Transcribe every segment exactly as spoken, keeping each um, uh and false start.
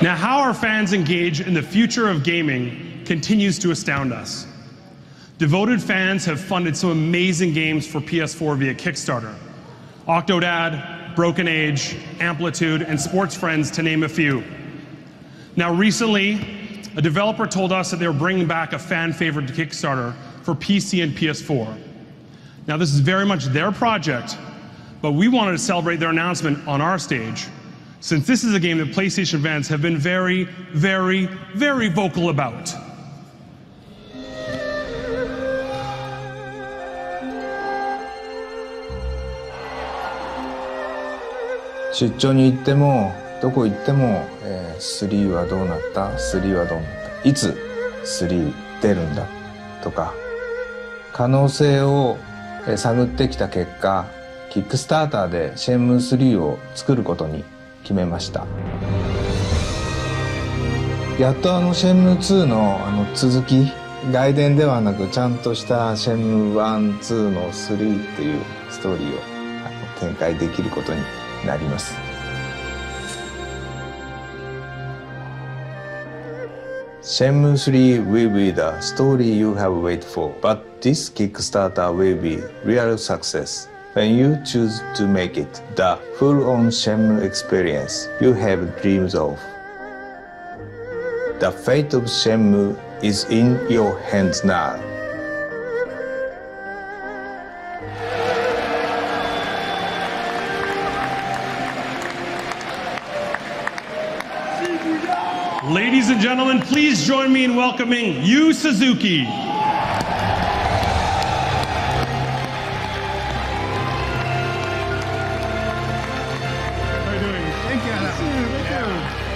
Now, how our fans engage in the future of gaming continues to astound us. Devoted fans have funded some amazing games for P S four via Kickstarter. Octodad, Broken Age, Amplitude, and Sports Friends, to name a few. Now, recently, a developer told us that they were bringing back a fan favorite to Kickstarter for P C and P S four. Now, this is very much their project, but we wanted to celebrate their announcement on our stage, since this is a game that PlayStation fans have been very, very, very vocal about. 出張に行ってもどこ行っても、えー、スリーはどうなった、スリーはどうなった、いつスリー出るんだとか可能性を探ってきた結果、キックスターターでシェンムースリーを作ることに決めました。やっとあのシェンムーツーのあの続き、外伝ではなくちゃんとしたシェンムーワン、ツーのスリーっていうストーリーをあの展開できることになります。Shenmue three will be the story you have waited for, but this Kickstarter will be real success when you choose to make it the full-on Shenmue experience you have dreams of. The fate of Shenmue is in your hands now. Ladies and gentlemen, please join me in welcoming Yu Suzuki. How are you doing? Thank you. Thank you. Thank you.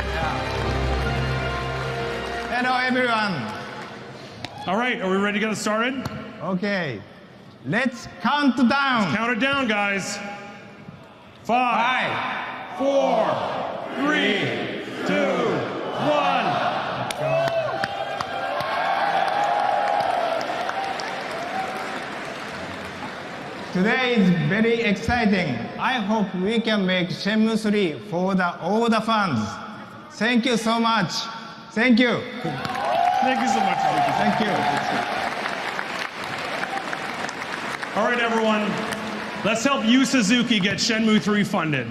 Hello, everyone. All right, are we ready to get started? Okay, let's count down. Let's count it down, guys. Five, Five. four, three, two, one. Today is very exciting. I hope we can make Shenmue three for the, all the fans. Thank you so much. Thank you. Thank you so much. Thank you. All right, everyone. Let's help Yu Suzuki get Shenmue three funded.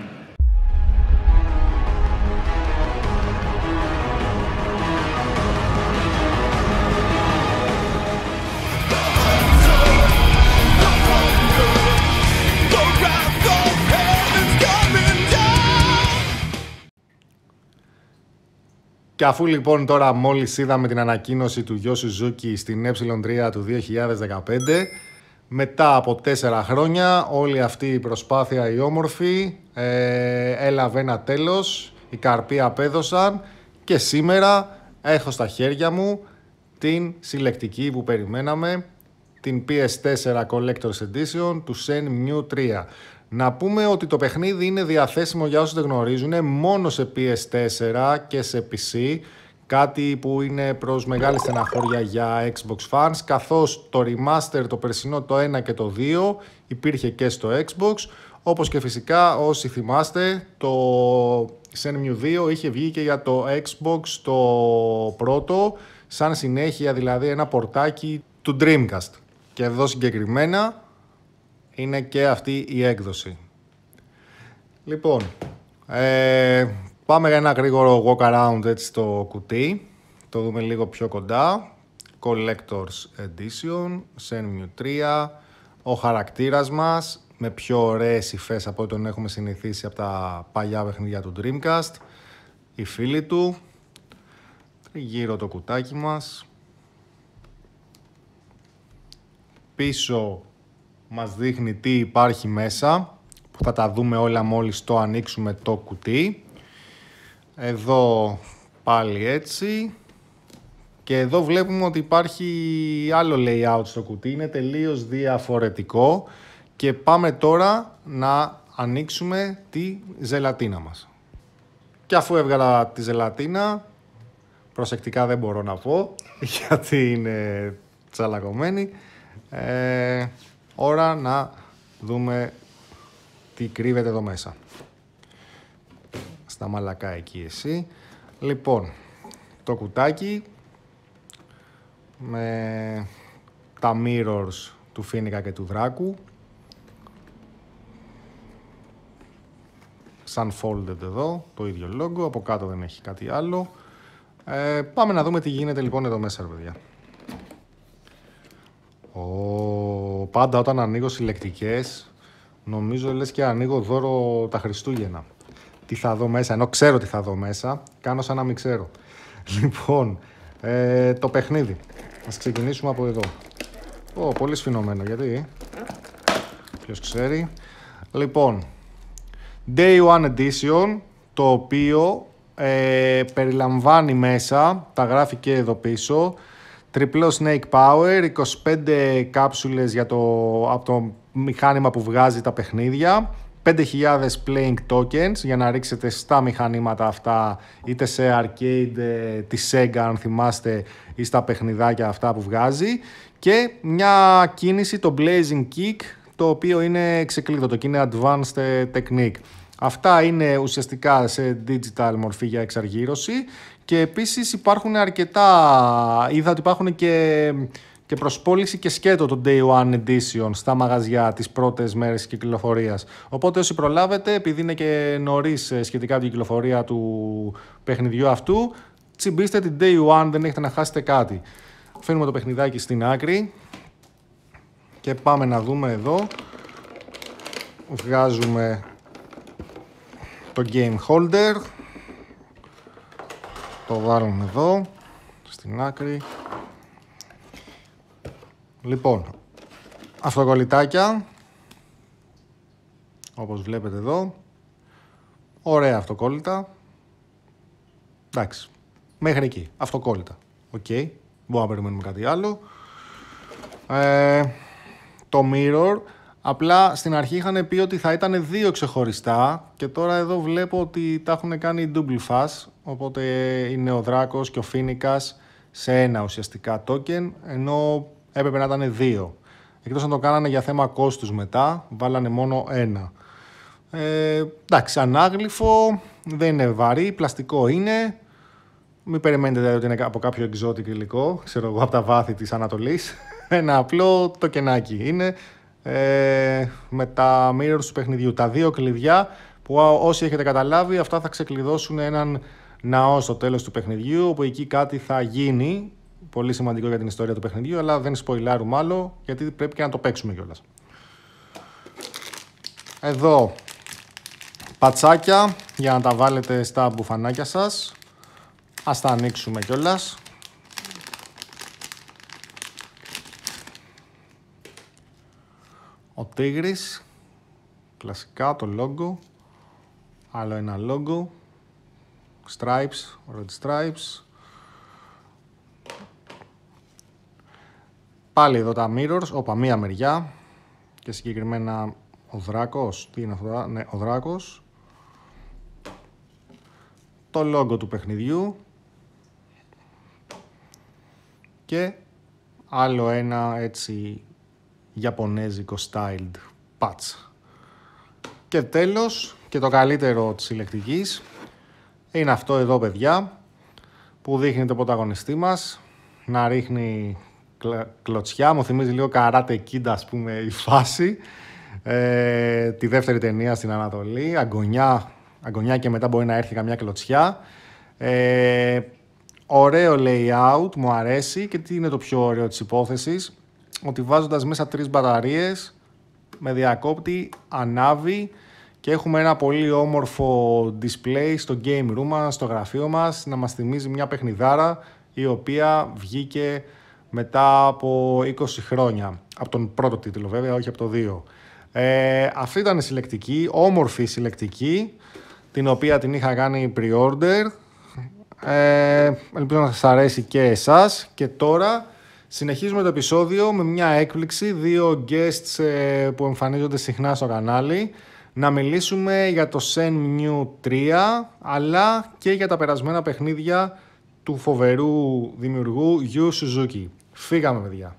Και αφού λοιπόν τώρα μόλις είδαμε την ανακοίνωση του Yu Suzuki στην ε τρία του δύο χιλιάδες δεκαπέντε, μετά από τέσσερα χρόνια όλη αυτή η προσπάθεια η όμορφη ε, έλαβε ένα τέλος, οι καρποί απέδωσαν και σήμερα έχω στα χέρια μου την συλλεκτική που περιμέναμε, την πι ες φορ Collector's Edition του Shenmue τρία. Να πούμε ότι το παιχνίδι είναι διαθέσιμο για όσους δεν γνωρίζουν μόνο σε πι ες φορ και σε πι σι, κάτι που είναι προς μεγάλη στεναχώρια για Xbox fans, καθώς το remaster, το περσινό, το ένα και το δύο υπήρχε και στο Xbox, όπως και φυσικά όσοι θυμάστε το Shenmue δύο είχε βγει και για το Xbox το πρώτο, σαν συνέχεια δηλαδή ένα πορτάκι του Dreamcast. Και εδώ συγκεκριμένα είναι και αυτή η έκδοση. Λοιπόν, ε, πάμε για ένα γρήγορο walk around έτσι στο κουτί. Το δούμε λίγο πιο κοντά. Collector's Edition, Shenmue τρία. Ο χαρακτήρας μας με πιο ωραίες υφές από ό,τι τον έχουμε συνηθίσει από τα παλιά παιχνίδια του Dreamcast. Οι φίλοι του. Γύρω το κουτάκι μας. Πίσω μας δείχνει τι υπάρχει μέσα, που θα τα δούμε όλα μόλις το ανοίξουμε το κουτί. Εδώ πάλι έτσι. Και εδώ βλέπουμε ότι υπάρχει άλλο layout στο κουτί, είναι τελείως διαφορετικό. Και πάμε τώρα να ανοίξουμε τη ζελατίνα μας. Και αφού έβγαλα τη ζελατίνα, προσεκτικά δεν μπορώ να πω, γιατί είναι τσαλακωμένη, ε, ώρα να δούμε τι κρύβεται εδώ μέσα. Στα μαλακά εκεί εσύ. Λοιπόν, το κουτάκι με τα mirrors του Φίνικα και του Δράκου. Σαν folded εδώ, το ίδιο logo, από κάτω δεν έχει κάτι άλλο. Ε, πάμε να δούμε τι γίνεται λοιπόν εδώ μέσα, ρε παιδιά. Ο, πάντα όταν ανοίγω συλλεκτικές, νομίζω λες και ανοίγω δώρο τα Χριστούγεννα. Τι θα δω μέσα, ενώ ξέρω τι θα δω μέσα, κάνω σαν να μην ξέρω. Λοιπόν, ε, το παιχνίδι. Ας ξεκινήσουμε από εδώ. Ω, πολύ σφινωμένο, γιατί, ποιος ξέρει. Λοιπόν, Day One Edition, το οποίο ε, περιλαμβάνει μέσα, τα γράφει και εδώ πίσω, τριπλό Snake Power, είκοσι πέντε κάψουλες για το, από το μηχάνημα που βγάζει τα παιχνίδια, πέντε χιλιάδες playing tokens για να ρίξετε στα μηχανήματα αυτά, είτε σε arcade ε, τη Sega αν θυμάστε, ή στα παιχνιδάκια αυτά που βγάζει, και μια κίνηση, το Blazing Kick, το οποίο είναι ξεκλείδωτο και είναι advanced technique. Αυτά είναι ουσιαστικά σε digital μορφή για εξαργύρωση, και επίσης υπάρχουν αρκετά, είδα ότι υπάρχουν και, και προσπώληση και σκέτο το Day One Edition στα μαγαζιά τις πρώτες μέρες κυκλοφορίας. Οπότε όσοι προλάβετε, επειδή είναι και νωρίς σχετικά από την κυκλοφορία του παιχνιδιού αυτού, τσιμπήστε την Day One, δεν έχετε να χάσετε κάτι. Φέρνουμε το παιχνιδάκι στην άκρη και πάμε να δούμε εδώ. Βγάζουμε το game holder, το βάλουμε εδώ στην άκρη. Λοιπόν, αυτοκολλητάκια, όπως βλέπετε εδώ, ωραία αυτοκόλλητα. Εντάξει, μέχρι εκεί, αυτοκόλλητα. Οκ, okay. Μπορούμε να περιμένουμε κάτι άλλο. Ε, το mirror, απλά στην αρχή είχαν πει ότι θα ήταν δύο ξεχωριστά, και τώρα εδώ βλέπω ότι τα έχουν κάνει double fast, οπότε είναι ο Δράκος και ο Φίνικας σε ένα ουσιαστικά token, ενώ έπρεπε να ήταν δύο. Εκτός αν το κάνανε για θέμα κόστους μετά, βάλανε μόνο ένα. Ε, εντάξει, ανάγλυφο, δεν είναι βαρύ, πλαστικό είναι. Μην περιμένετε δηλαδή ότι είναι από κάποιο exotic υλικό, ξέρω εγώ, από τα βάθη της Ανατολής. Ένα απλό τοκενάκι είναι, ε, με τα mirrors του παιχνιδιού. Τα δύο κλειδιά που όσοι έχετε καταλάβει, αυτά θα ξεκλειδώσουν έναν ναό στο τέλος του παιχνιδιού, όπου εκεί κάτι θα γίνει, πολύ σημαντικό για την ιστορία του παιχνιδιού, αλλά δεν σποιλάρουμε άλλο, γιατί πρέπει και να το παίξουμε κιόλας. Εδώ, πατσάκια για να τα βάλετε στα μπουφανάκια σας. Ας τα ανοίξουμε κιόλας. Ο τίγρης, κλασικά το logo, άλλο ένα logo, stripes, red stripes. Πάλι εδώ τα mirrors, όπα μία μεριά, και συγκεκριμένα ο Δράκος, τι είναι αυτό, ναι, ο Δράκος. Το logo του παιχνιδιού και άλλο ένα έτσι ιαπωνέζικο styled patch. Και τέλος, και το καλύτερο της συλλεκτικής, είναι αυτό εδώ, παιδιά, που δείχνει το πρωταγωνιστή μας να ρίχνει κλωτσιά. Μου θυμίζει λίγο Karate Kid, ας πούμε, η φάση. Ε, τη δεύτερη ταινία στην Ανατολή, αγκονιά, αγκονιά και μετά μπορεί να έρθει καμιά κλωτσιά. Ε, ωραίο layout, μου αρέσει, και τι είναι το πιο ωραίο της υπόθεσης, ότι βάζοντας μέσα τρεις μπαταρίες με διακόπτη ανάβει και έχουμε ένα πολύ όμορφο display στο game room μας, στο γραφείο μας, να μας θυμίζει μια παιχνιδάρα η οποία βγήκε μετά από είκοσι χρόνια. Από τον πρώτο τίτλο βέβαια, όχι από το δύο. Ε, αυτή ήταν η συλλεκτική, όμορφη συλλεκτική, την οποία την είχα κάνει pre-order. Ε, ελπίζω να σας αρέσει και εσάς. Και τώρα συνεχίζουμε το επεισόδιο με μια έκπληξη, δύο guests ε, που εμφανίζονται συχνά στο κανάλι. Να μιλήσουμε για το Shenmue τρία, αλλά και για τα περασμένα παιχνίδια του φοβερού δημιουργού Yu Suzuki. Φύγαμε, παιδιά.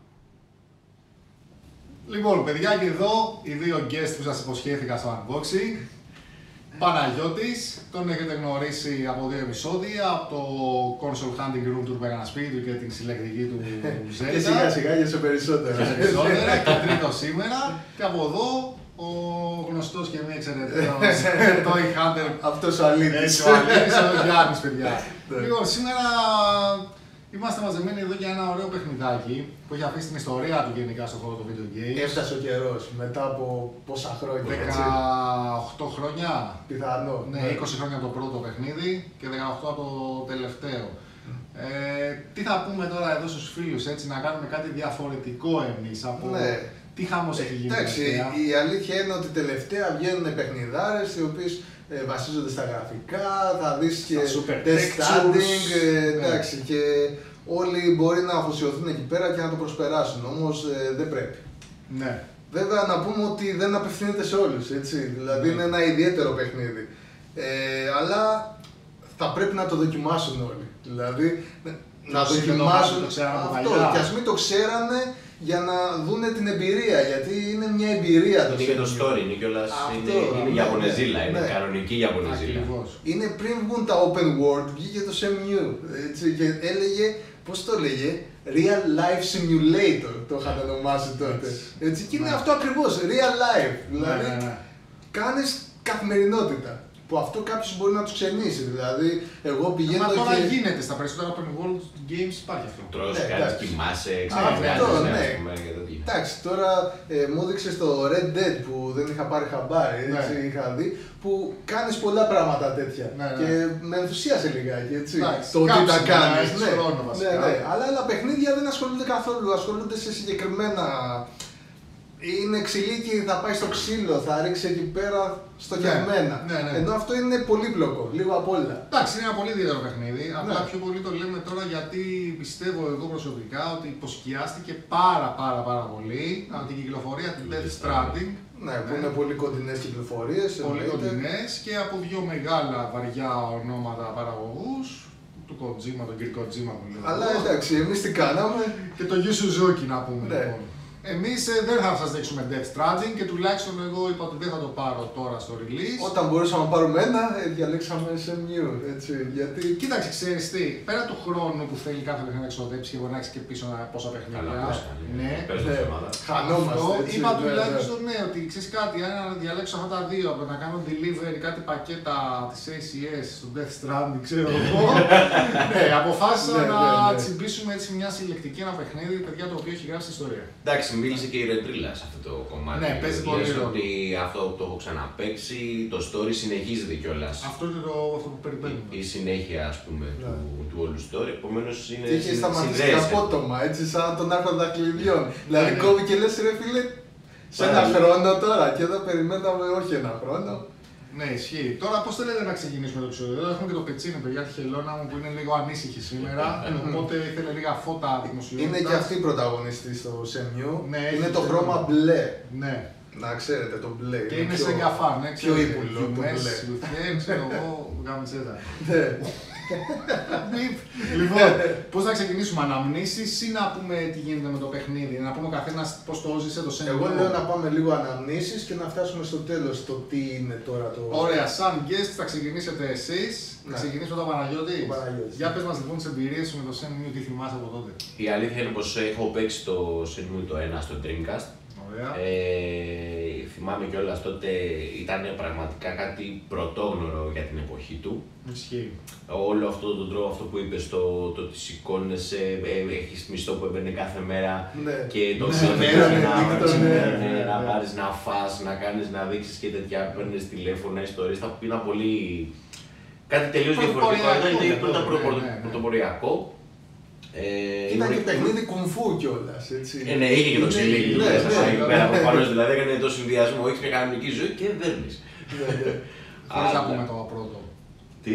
Λοιπόν, παιδιά, και εδώ οι δύο guests που σας υποσχέθηκα στο unboxing. Παναγιώτης, τον έχετε γνωρίσει από δύο επεισόδια, από το console hunting room του έκανα σπίτι του και την συλλεκτική του Zelda. Και σιγά σιγά για σε περισσότερα. Και περισσότερα, και τρίτο σήμερα. Και από εδώ ο γνωστός και μη εξαιρετικός Toy Hunter. Αυτός ο αλήτης. Ο αλήτης, ο Γιάννης, παιδιά. Λοιπόν, σήμερα είμαστε μαζεμένοι εδώ για ένα ωραίο παιχνιδάκι που έχει αφήσει την ιστορία του γενικά στον χώρο του video games. Έφτασε ο καιρός μετά από πόσα χρόνια. δεκαοκτώ χρόνια. Πιθανό. Ναι, είκοσι χρόνια από το πρώτο παιχνίδι και δεκαοκτώ από το τελευταίο. Ε, τι θα πούμε τώρα εδώ στους φίλους, έτσι, να κάνουμε κάτι διαφορετικό εμείς από ναι. τι χαμός έχει γίνει. Εντάξει, η αλήθεια είναι ότι τελευταία βγαίνουν παιχνιδάρες οι οποίες ε, βασίζονται στα γραφικά, θα δεις και test standing, ε, εντάξει, ναι. Και όλοι μπορεί να αφοσιωθούν εκεί πέρα και να το προσπεράσουν, όμως ε, δεν πρέπει. Ναι. Βέβαια να πούμε ότι δεν απευθύνεται σε όλους, έτσι, δηλαδή ναι. Είναι ένα ιδιαίτερο παιχνίδι, ε, αλλά θα πρέπει να το δοκιμάσουν όλοι, δηλαδή να δοκιμάσουν αυτό και ας μην το ξέρανε για να δουν την εμπειρία, γιατί είναι μια εμπειρία το είναι και το story, είναι κιόλας, είναι, είναι Ιαπωνεζίλα, είναι ναι. Κανονική Ιαπωνεζίλα. Είναι πριν βγουν τα open world, βγήκε το Shenmue, έτσι, και έλεγε, πώς το έλεγε, Real Life Simulator, το είχατε ονομάσει τότε, έτσι, και είναι ναι. Αυτό ακριβώς, Real Life, δηλαδή ναι, ναι, ναι. Κάνεις καθημερινότητα. Που αυτό κάποιος μπορεί να τους ξενήσει, δηλαδή εγώ πηγαίνω και... Μα τώρα και... γίνεται στα περισσότερα open world games, υπάρχει αυτό. Τρως, ναι, κάνεις, κοιμάσαι, ξαφνιάζεις, ναι. Εντάξει, τώρα ε, μου έδειξε το Red Dead που δεν είχα πάρει χαμπάρι, έτσι, ναι. Είχα δει, που κάνεις πολλά πράγματα τέτοια, ναι, ναι. Και με ενθουσίασε λιγάκι, έτσι, εντάξει, το ότι τα κάνεις, ναι, χρόνο, ναι, ναι. Αλλά άλλα παιχνίδια δεν ασχολούνται καθόλου, ασχολούνται σε συγκεκριμένα... Είναι ξυλίκι, θα πάει στο ξύλο, θα ρίξει εκεί πέρα στοχευμένα. Ναι, ναι, ναι. Ενώ αυτό είναι πολύπλοκο, λίγο απ' όλα. Εντάξει, είναι ένα πολύ ιδιαίτερο παιχνίδι. Ναι. Απλά πιο πολύ το λέμε τώρα γιατί πιστεύω εγώ προσωπικά ότι υποσκιάστηκε πάρα πάρα πάρα πολύ από την κυκλοφορία του Death Stranding. Ναι, που είναι πολύ κοντινές κυκλοφορίες. Πολύ κοντινές και από δύο μεγάλα βαριά ονόματα παραγωγούς. Του Kojima, τον κύριο Kojima που λέμε. Αλλά εντάξει, εμείς τι κάναμε. Και το Yu Suzuki να πούμε ναι. Λοιπόν. Εμείς ε, δεν θα σας δείξουμε Death Stranding και τουλάχιστον εγώ είπα ότι δεν θα το πάρω τώρα στο release. Όταν μπορούσαμε να πάρουμε ένα, ε, διαλέξαμε Shenmue, έτσι, γιατί... Κοίταξε, ξέρεις τι, πέρα του χρόνου που θέλει κάθε παιχνίδι να εξοδέψει και μπορεί να έχεις και πίσω πόσα παιχνίδια. Ναι, ναι. Χανόμαστε, έτσι. Είπα τουλάχιστον ναι, ότι ξέρεις κάτι, αν διαλέξω αυτά τα δύο, από να κάνω delivery κάτι πακέτα της έι σι ες στο Death Stranding, ξέρω εγώ. Ναι, αποφάσισα να τσιμπήσουμε έτσι μια συλλεκτική, ένα παιχνίδι, παιδιά, το οποίο έχει γράψει ιστορία. Εντάξει, μίλησε και η Ρετρίλα σε αυτό το κομμάτι. Ναι, παίζει πολύ ρόλο. Ότι αυτό το έχω ξαναπαίξει, το story συνεχίζεται κιόλας. Αυτό είναι το αυτό που περιμένουμε. Η, η συνέχεια, ας πούμε, ναι. του, του όλου story. Επομένως είναι. Και είχε σταματήσει απότομα, έτσι, σαν τον άρθρο δαχτυλιδιών. Δηλαδή, ναι. Κόβει και λες, ρε φίλε, σε ένα χρόνο τώρα. Και εδώ περιμέναμε όχι ένα χρόνο. Ναι, ισχύει. Τώρα πώς θέλετε να ξεκινήσουμε το επεισόδιο? Εδώ έχουμε και το Πετσίνο, παιδιά, τη χελώνα μου που είναι λίγο ανήσυχη σήμερα. Οπότε ήθελε λίγα φώτα δημοσιότητα. Είναι και αυτή η πρωταγωνιστή στο Shenmue. Ναι, είναι το χρώμα μπλε. Ναι. Να ξέρετε, το μπλε. Και είναι σε καφά, ναι, πιο ύπουλο το μπλε. Ξέρω εγώ, γάμιτσέτα. Λοιπόν, πώς θα ξεκινήσουμε, αναμνήσεις ή να πούμε τι γίνεται με το παιχνίδι, να πούμε ο καθένας πώς το έζησε το Shenmue? Εγώ λέω να πάμε λίγο αναμνήσεις και να φτάσουμε στο τέλος το τι είναι τώρα το... Ωραία, σαν guest θα ξεκινήσετε εσείς, θα ξεκινήσουμε τον Παναγιώτη. Για πες μας λοιπόν τις εμπειρίες σου με το Shenmue, τι θυμάσαι από τότε. Η αλήθεια είναι πως έχω παίξει το Shenmue το ένα στο Dreamcast. Ε, θυμάμαι κιόλας τότε ήταν πραγματικά κάτι πρωτόγνωρο για την εποχή του. Ισχύει. Όλο αυτό το τρόπο, αυτό που είπες, το, το ότι σηκώνεσαι, ε, έχεις μισθό που έμπαινε κάθε μέρα ναι. Και το ναι, σηκώνεσαι ναι, να, ναι, ναι, ναι, να πάρεις να φας, να κάνεις να δείξεις και τέτοια, παίρνεις τηλέφωνα, ιστορίες, τα πήγαινα πολύ... Κάτι τελείως διαφορετικό, ήταν πρωτοποριακό. Ε, ήταν και παιχνίδι κουμφού κιόλας, έτσι. Ε, ναι, είχε και το ξυλίκι του μέσα. Πέρα προφανώς, δηλαδή έκανε το συνδυασμό, έχεις μια κανονική ζωή και δέρνεις. Χωρίς να πούμε το πρώτο. Τι?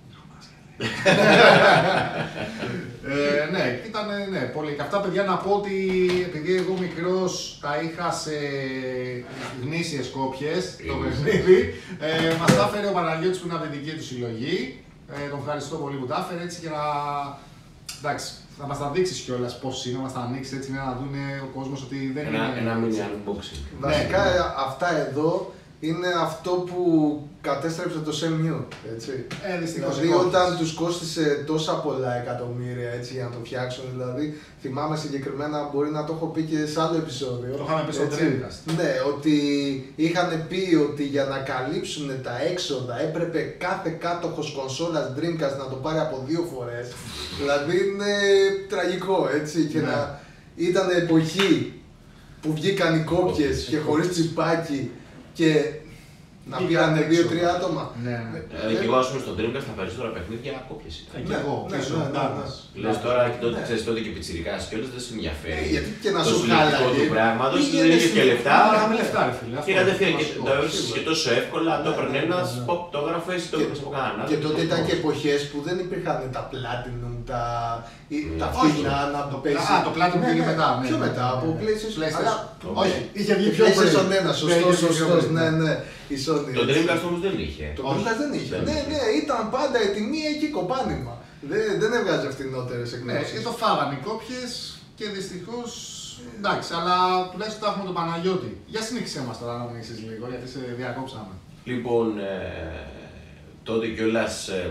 ε, ναι, ήταν ναι, πολύ. Και αυτά, παιδιά, να πω ότι επειδή εγώ μικρός τα είχα σε γνήσιες κόπιες το παιχνίδι, ε, μας τα έφερε ο Παναγιώτης που είναι από την δική του συλλογή. Ε, τον ευχαριστώ πολύ που τα έφερε έτσι για να. Εντάξει, θα μας τα δείξεις κιόλας πώς είναι, να μας τα ανοίξεις έτσι να δουν ο κόσμος ότι δεν ένα, είναι. Ένα mini unboxing. Βασικά ναι, αυτά εδώ είναι αυτό που κατέστρεψε το Shenmue, έτσι. Ε, δυστυχώς. Δηλαδή όταν τους κόστισε τόσα πολλά εκατομμύρια έτσι, για να το φτιάξουν, δηλαδή θυμάμαι συγκεκριμένα, μπορεί να το έχω πει και σε άλλο επεισόδιο. Το είχαμε πει στο Dreamcast. Ναι, ότι είχαν πει ότι για να καλύψουν τα έξοδα έπρεπε κάθε κάτοχος κονσόλας Dreamcast να το πάρει από δύο φορές. Δηλαδή είναι τραγικό, έτσι, και ναι. να ήταν εποχή που βγήκαν οι κόπιες και χωρίς τσιπάκι και να πήρανε δύο-τρία άτομα. Ναι. Δηλαδή και εγώ, ας πούμε, στον Dreamcast τα περισσότερα παιχνίδια κόπιες ήταν. Και εγώ, πίσω, ντάρνας. Λες τώρα και τότε, ξέρεις, τότε και πιτσιρικάς και όλες δεν σε ενδιαφέρει. Γιατί και να το σου συλλογικό χάλαγε. του πράγματος, δεν είχες και λεφτά. Είχαμε λεφτά, ρε φίλε. Και κατευθείαν και το έβρισες και τόσο εύκολα, το έπαιρνε ένας, pop, το έγραφες, το έπαιρνες από κανέναν άλλο. Και τότε ήταν και εποχές που δεν υπήρχαν τα Platinum, τα, τα φθηνά να το παίξει. Α, το Platinum πήγε μετά. Πιο μετά, από PlayStation. Όχι, είχε βγει πιο PlayStation ένα, σωστός, σωστός, ναι, ναι. Η Sony. Το Dreamcast όμως δεν είχε. Το Dreamcast δεν είχε. Ναι, ναι, ήταν πάντα η τιμή εκεί κοπάνημα. Δεν, δεν έβγαζε φθηνότερες Ναι, εκδόσεις. και το φάγανε οι κόπιες και δυστυχώς. Εντάξει, αλλά τουλάχιστον τα έχουμε τον Παναγιώτη. Για συνέχισε μας τώρα να μιλήσεις λίγο, γιατί σε διακόψαμε. Λοιπόν, ε, τότε κιόλας ε,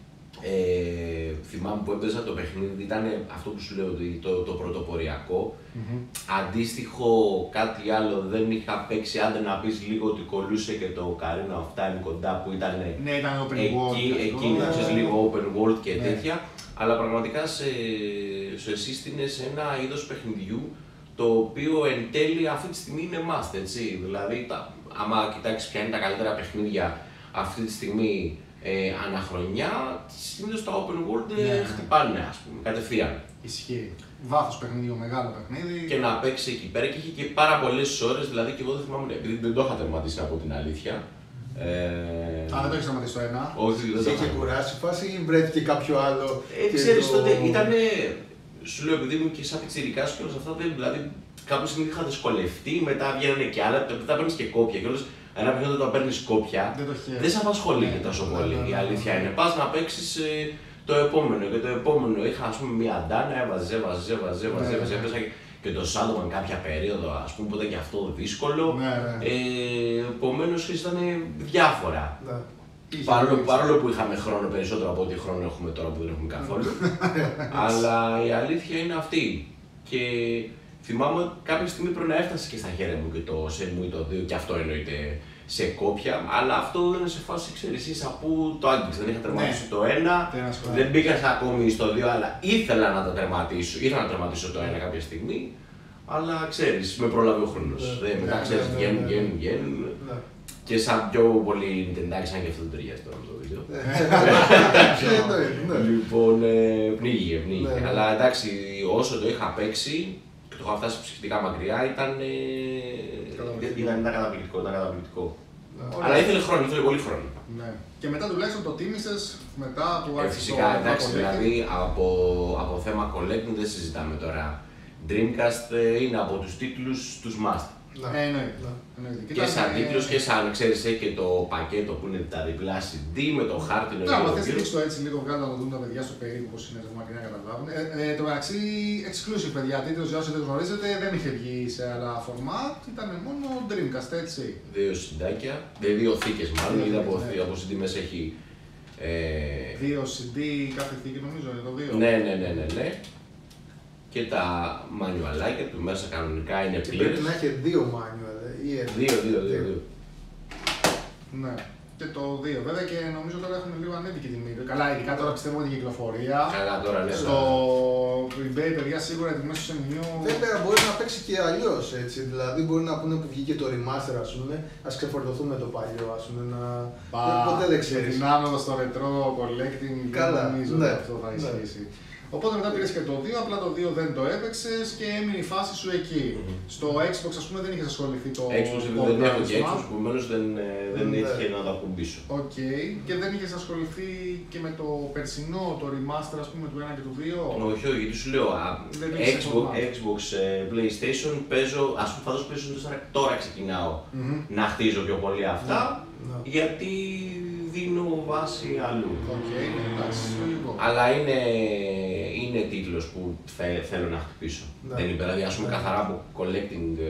ε, θυμάμαι που έπαιζα το παιχνίδι, ήταν αυτό που σου λέω, το, το πρωτοποριακό. Mm-hmm. Αντίστοιχο κάτι άλλο δεν είχα παίξει, άντε να πεις λίγο ότι κολούσε και το Ocarina of Time κοντά που ήταν ναι, ήταν open εκεί, world, εκεί ναι, ξέρεις, ναι. λίγο open world και ναι. τέτοια, αλλά πραγματικά σε, σε σύστηνε σε ένα είδος παιχνιδιού το οποίο εν τέλει αυτή τη στιγμή είναι must, έτσι. Δηλαδή, τα, άμα κοιτάξεις ποια είναι τα καλύτερα παιχνίδια αυτή τη στιγμή ε, αναχρονιά, συνήθως τα open world ναι. χτυπάνε, ας πούμε, κατευθείαν. Ισχύει. Βάθος παιχνιδιού, μεγάλο παιχνίδι. Και να παίξει εκεί πέρα και είχε και πάρα πολλές ώρες, δηλαδή και εγώ δεν θυμάμαι, επειδή δεν το είχα τερματίσει από την αλήθεια. Ε... Α, δεν το έχεις σταματήσει το ένα. Όχι, δεν το Σε είχε είχα. κουράσει η φάση ή βρέθηκε κάποιο άλλο. Ε, και ξέρεις, το- τότε ήτανε, σου λέω, επειδή ήμουν και σαν πιτσιρικάς και όλα αυτά, δεν- δηλαδή κάποια στιγμή είχα δυσκολευτεί, μετά βγαίνανε και άλλα, μετά παίρνεις και κόπια και όλες. Ένα παιχνίδι όταν παίρνεις κόπια, Δεν το χαίρεσαι. δεν σε απασχολεί και Ναι, τόσο ναι, πολύ. ναι, ναι, Η ναι. αλήθεια είναι. Πας να παίξεις ε, το επόμενο και το επόμενο. Είχα ας πούμε μια ντάνα, έβαζε, έβαζε, έβαζε, έβαζε, Ναι, έβαζε, ναι. έπαιζα και- και το Shadowman κάποια περίοδο, ας πούμε, που ήταν και αυτό δύσκολο. Ναι, ναι. Ε, επομένως ήταν διάφορα. Ναι. Είχε Παρόλο, δείξει. παρόλο που είχαμε χρόνο περισσότερο από ό,τι χρόνο έχουμε τώρα που δεν έχουμε καθόλου. Αλλά η αλήθεια είναι αυτή. Και θυμάμαι ότι κάποια στιγμή πρέπει να έφτασε και στα χέρια μου και το Shenmue το δύο, και αυτό εννοείται σε κόπια. Αλλά αυτό είναι σε φάση, ξέρεις, ίσα που το άγγιξα. Δεν είχα τερματίσει Ναι. το ένα, Δεν ασχολούμαι. δεν πήγα ακόμη στο δύο, αλλά ήθελα να το τερματίσω. Ήθελα να τερματίσω το ένα κάποια στιγμή. Αλλά ξέρεις, με πρόλαβε ο χρόνος. Ναι. Μετά Ναι, ξέρεις, ναι, ναι, βγαίνουν, ναι. βγαίνουν, βγαίνουν. Ναι. Και σαν πιο πολύ Nintendo, σαν και αυτό το ταιριάζει τώρα με το βίντεο. Ποιο εννοείται, ναι. Λοιπόν, ε, πνίγηκε, πνίγηκε. Ναι, ναι. Αλλά εντάξει, όσο το είχα παίξει και το είχα φτάσει ψυχικά μακριά, ήταν, ε, Καταπληκτικό. ήταν, ήταν καταπληκτικό. Ήταν καταπληκτικό. Ωραία. Αλλά ήθελε χρόνο, ήθελε πολύ χρόνο. Ναι. Και μετά τουλάχιστον το τίμησες μετά που Ε, άρχισε φυσικά, το εντάξει, collecting. δηλαδή από, από θέμα collecting δεν συζητάμε τώρα. Dreamcast ε, είναι από τους τίτλους τους must. Ναι. Ε, εννοείται. Ναι. εννοείται. Και Ήταν, σαν ε, τίτλος και σαν, ξέρεις, έχει και το πακέτο που είναι τα διπλά σι ντι με το χάρτινο Ναι, αλλά θες γύρω. δείξεις το έτσι λίγο, βγάλω να το δουν τα παιδιά στο περίπου πώς είναι, θα μακριά να καταλάβουν. Ε, ε, το μεταξύ, exclusive παιδιά, τίτλος για όσοι δεν γνωρίζετε, δεν είχε βγει σε άλλα format, ήταν μόνο Dreamcast, έτσι. Δύο συντάκια, δηλαδή δύο θήκες μάλλον, Δύο είδα από, θήκες, ναι. από σι ντι μέσα έχει. Ε, Δύο σι ντι, κάθε θήκη νομίζω είναι το δύο. ναι, ναι, ναι, ναι, ναι. Και τα μανιουαλάκια του μέσα κανονικά είναι Και πλήρες. πρέπει να έχει δύο manual ε, ή ένα. Δύο, δύο, δύο. δύο. Ναι. Και το δύο. Βέβαια και νομίζω τώρα έχουν λίγο ανέβει και η τιμή. Καλά, ειδικά τώρα πιστεύω την κυκλοφορία. Καλά τώρα, ναι. Στο eBay, παιδιά, σίγουρα οι τιμές του Shenmue. Βέβαια μπορεί να παίξει και αλλιώ έτσι. Δηλαδή μπορεί να πούνε που βγήκε το remaster, ας πούμε, ας ξεφορτωθούμε το παλιό, ας πούμε. Να... Πα, Ποτέ δεν με ξέρεις. την άνοδο στο retro collecting, Καλά, δεν νομίζω ναι, ότι αυτό θα ναι. ισχύσει. Οπότε μετά πήρες και το δύο, απλά το δύο δεν το έπαιξες και έμεινε η φάση σου εκεί. Μμμ. Στο Xbox, ας πούμε, δεν είχες ασχοληθεί το Xbox, επειδή δεν έχω και Xbox, επομένως δεν, ε, δεν Ναι. έτυχε να το ακουμπήσω. Οκ. Και δεν είχες ασχοληθεί και με το περσινό, το remaster, ας πούμε, του ένα και του δύο. Όχι, όχι, γιατί σου λέω, α, Δεν πήγες σε Xbox, format. Xbox, ε, PlayStation, παίζω, ας πούμε φαντάζομαι PlayStation τέσσερα, τώρα ξεκινάω Μμμ. να χτίζω πιο πολύ αυτά, Ναι. γιατί δίνω βάση αλλού. Οκ, ναι, εντάξει, λογικό. Αλλά είναι, είναι τίτλος που θε- θέλω να χτυπήσω. Ναι. Δεν είναι δηλαδή, ας πούμε, Ναι. καθαρά από collecting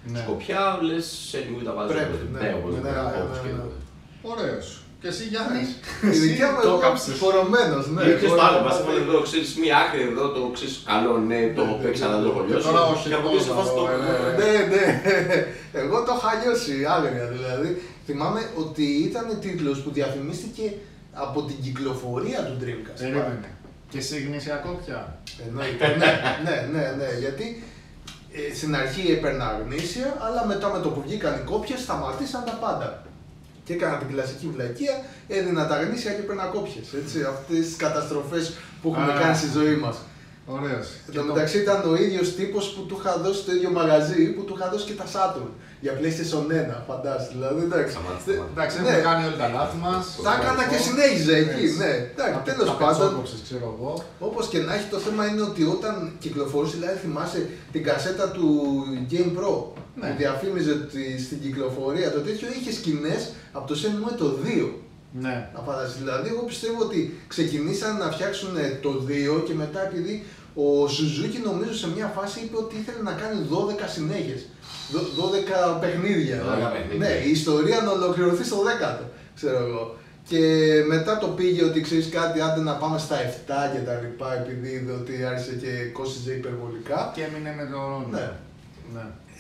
Ναι. Σκοπιά λες σε μου τα βάζω. Πρέπει, Ναι, ναι, όπως ναι, δεν ναι, όπως ναι, και ναι. εδώ. Ωραίος. Και εσύ Γιάννη, Η δικιά μου το εγώ κάψες. φορωμένος, ναι. Ήρθες το άλλο, μας φορωμένος. έβαλε εδώ, ξέρεις, μία άκρη εδώ, το ξέρεις, καλό, ναι, το έχω παίξει να το έχω λιώσει. Τώρα όχι, Και από εκεί σε φάση το... τώρα, ναι, ναι. Ναι, ναι. Εγώ το είχα λιώσει άγρια δηλαδή. Θυμάμαι ότι ήταν τίτλος που διαφημίστηκε από την κυκλοφορία του Dreamcast. Περίμενε. Και σε γνησιακό πια. Εννοείται. ναι, ναι, ναι, ναι, γιατί ε, στην αρχή έπαιρνα γνήσια, αλλά μετά με το που βγήκαν οι κόπιες σταματήσαν τα πάντα. Και έκανα την κλασική βλακεία, έδινα τα γνήσια και έπαιρνα κόπιες. Έτσι, αυτές τις καταστροφές που έχουμε Α. κάνει στη ζωή μας. Ωραίος. Εν τω μεταξύ ήταν ο ίδιος τύπος που του είχα δώσει το ίδιο μαγαζί που του είχα δώσει και τα Saturn για PlayStation ένα, φαντάζεσαι. Δηλαδή, εντάξει. Σταμάτησε, Δε- σταμάτησε. Εντάξει, ναι, έχουμε κάνει όλοι τα λάθη μας. τα έκανα και συνέχιζα εκεί, Έτσι. ναι. Εντάξει, Τα- τέλος τα πάντων. πετσόκοψες, ξέρω εγώ. Όπως και να έχει, το θέμα είναι ότι όταν κυκλοφορούσε, δηλαδή θυμάσαι την κασέτα του Game Pro Ναι. που διαφήμιζε ότι στην κυκλοφορία το τέτοιο είχε σκηνές από το Shenmue το δύο. Ναι. Να φανταστείς. Δηλαδή, εγώ πιστεύω ότι ξεκινήσαν να φτιάξουν το δύο και μετά επειδή ο Suzuki νομίζω σε μια φάση είπε ότι ήθελε να κάνει δώδεκα συνέχειες. Δω- δώδεκα παιχνίδια. δώδεκα παιχνίδια. Ναι, η ιστορία να ολοκληρωθεί στο δέκατο, ξέρω εγώ. Και μετά το πήγε ότι ξέρεις κάτι, άντε να πάμε στα επτά και τα λοιπά, επειδή είδε ότι άρχισε και κόστιζε υπερβολικά. Και έμεινε με το Ρόνι. Ναι. Ναι.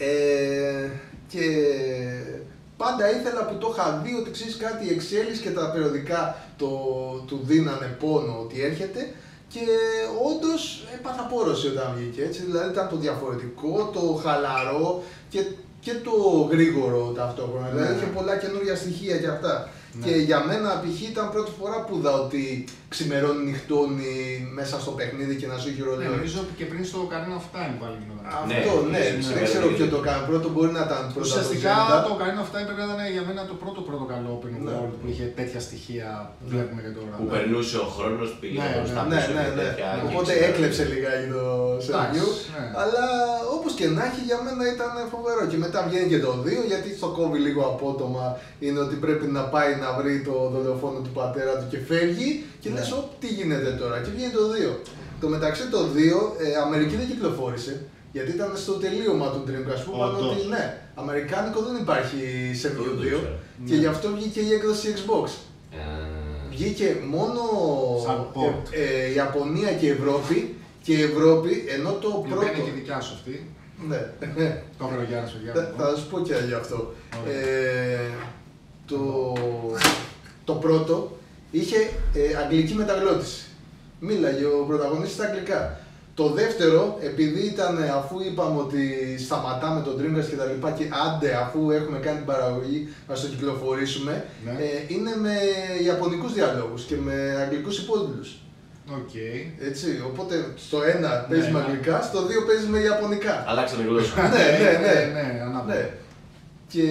Ε, και πάντα ήθελα που το είχα δει ότι ξέρεις κάτι, η εξέλιξη και τα περιοδικά το, του δίνανε πόνο ότι έρχεται και όντως έπαθα πόρωση όταν βγήκε, έτσι, δηλαδή ήταν το διαφορετικό, το χαλαρό και, και το γρήγορο ταυτόχρονα, δηλαδή Ναι. είχε πολλά καινούργια στοιχεία και αυτά. Ναι. Και για μένα π.χ. ήταν πρώτη φορά που είδα ότι ξημερώνει, νυχτώνει μέσα στο παιχνίδι και να σου έχει Ναι, ρολόι. νομίζω και πριν στο Ocarina of Time πάλι γινόταν. Αυτό, ναι, ναι, δεν ναι, ξέρω ναι, ποιο ναι. το κάνει. Πρώτο μπορεί να ήταν πρώτο. Ουσιαστικά Zelda. το Ocarina of Time πρέπει να ήταν για μένα το πρώτο πρώτο καλό open Ναι. world που είχε τέτοια στοιχεία που βλέπουμε και τώρα. Που περνούσε ο χρόνος, πήγε Ναι, μπροστά Ναι, πίσω ναι, και ναι. τέτοια. και Οπότε ξέρω. έκλεψε λιγάκι το Εντάξει, Shenmue. ναι. Αλλά όπως και να έχει για μένα ήταν φοβερό. Και μετά βγαίνει και το δύο γιατί στο κόβει λίγο απότομα. Είναι ότι πρέπει να πάει να βρει το δολοφόνο του πατέρα του και φεύγει. Και Ναι. λες, «Ω, τι γίνεται τώρα». Και βγαίνει το δύο. Το μεταξύ το δύο, ε, Αμερική δεν κυκλοφόρησε. Γιατί ήταν στο τελείωμα του Dreamcast που είπαν Όντως. ότι ναι, αμερικάνικο δεν υπάρχει σε Δεν το δύο. ήξερα. Και Ναι. γι' αυτό βγήκε η έκδοση Xbox. Ε, Βγήκε μόνο Σαν port. ε, ε, Ιαπωνία και Ευρώπη και Ευρώπη, ενώ το Η οποία πρώτο... είναι και η δικιά σου αυτή. Ναι, Το έφερε ο Γιάννης ο θα, Γιάννης. θα σου πω και γι' αυτό. Ωραία. Ε, το, το πρώτο είχε ε, αγγλική μεταγλώτηση. Μίλαγε ο πρωταγωνιστής στα αγγλικά. Το δεύτερο, επειδή ήταν, αφού είπαμε ότι σταματάμε τον Dreamcast και τα λοιπά και άντε αφού έχουμε κάνει την παραγωγή να το κυκλοφορήσουμε, Ναι. ε, είναι με ιαπωνικούς διαλόγους και με αγγλικούς υπότιτλους. Οκ. Έτσι, οπότε στο ένα παίζει Ναι, με ναι. αγγλικά, στο δύο παίζει με ιαπωνικά. Αλλάξανε γλώσσα. ναι, ναι, ναι. ναι, ανάποδα. Ναι. Και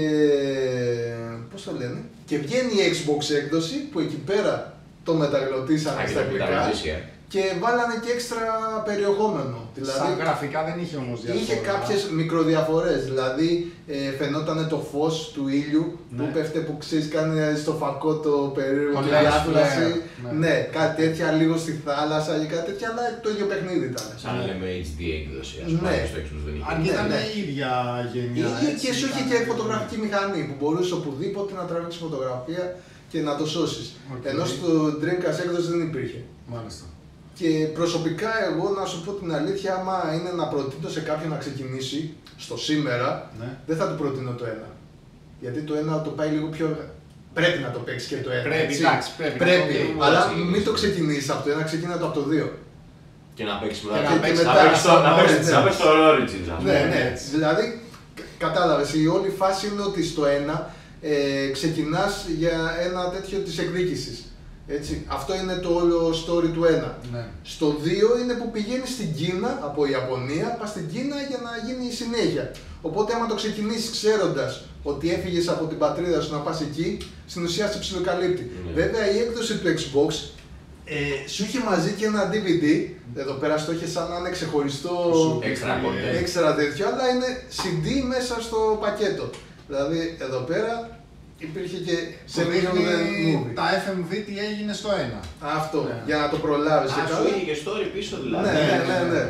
πώς το λένε, και βγαίνει η Xbox έκδοση που εκεί πέρα το μεταγλωτήσανε Α, και στα το αγγλικά μεταγλωτήσει, ε. και βάλανε και έξτρα περιεχόμενο. Σαν Δηλαδή γραφικά δεν είχε όμως διαφορά. είχε κάποιες μικροδιαφορές, δηλαδή ε, φαινόταν το φως του ήλιου που Ναι. πέφτε που ξέρεις κάνει στο φακό το περίεργο Το και lens διάθλαση. flare, ναι. Ναι, κάτι τέτοια λίγο στη θάλασσα και κάτι τέτοια, αλλά το ίδιο παιχνίδι ήταν. Σαν να λέμε έιτς ντι έκδοση, ας πούμε, Ναι. στο Xbox δεν είχε. Αν Ναι, ήταν ναι. η ίδια γενιά. Είχε έτσι, και σου είχε ήταν- και φωτογραφική μηχανή που μπορούσε οπουδήποτε να τραβήξει φωτογραφία και να το σώσει. Οκ. Ενώ στο Dreamcast έκδοση δεν υπήρχε. Μάλιστα. Και προσωπικά εγώ να σου πω την αλήθεια, άμα είναι να προτείνω σε κάποιον να ξεκινήσει στο σήμερα, Ναι. δεν θα του προτείνω το ένα. Γιατί το ένα το πάει λίγο πιο. Πρέπει να το παίξει και το ένα. Πρέπει, έτσι. εντάξει, πρέπει. Πρέπει, να το αλλά ξεκινήσεις. μην το ξεκινήσει από το ένα, ξεκινά το από το δύο. Και να παίξει Και μετά. να να παίξεις παίξεις- μετά να παίξεις το- στο- να παίξεις- ναι. να παίξεις το Origins, ας πούμε. Ναι, ναι. έτσι. Δηλαδή, κα- κατάλαβες, η όλη φάση είναι ότι στο ένα ε, ξεκινάς για ένα τέτοιο της εκδίκησης. Έτσι. Αυτό είναι το όλο story του ένα. Ναι. Στο δύο είναι που πηγαίνει στην Κίνα, από Ιαπωνία, πας στην Κίνα για να γίνει η συνέχεια. Οπότε άμα το ξεκινήσεις ξέροντας ότι έφυγες από την πατρίδα σου να πας εκεί, στην ουσία σε ψιλοκαλύπτει. Ναι. Βέβαια η έκδοση του Xbox ε, σου είχε μαζί και ένα ντι βι ντι, εδώ πέρα στο είχε σαν να είναι ξεχωριστό Extra content. έξτρα τέτοιο, αλλά είναι σι ντι μέσα στο πακέτο. Δηλαδή εδώ πέρα υπήρχε και Σε σε δείχνει movie. τα εφ εμ βι τι έγινε στο ένα. Αυτό, Ναι. για να το προλάβεις Α, και σου καλά. είχε και story πίσω δηλαδή. Ναι, ναι, ναι, ναι.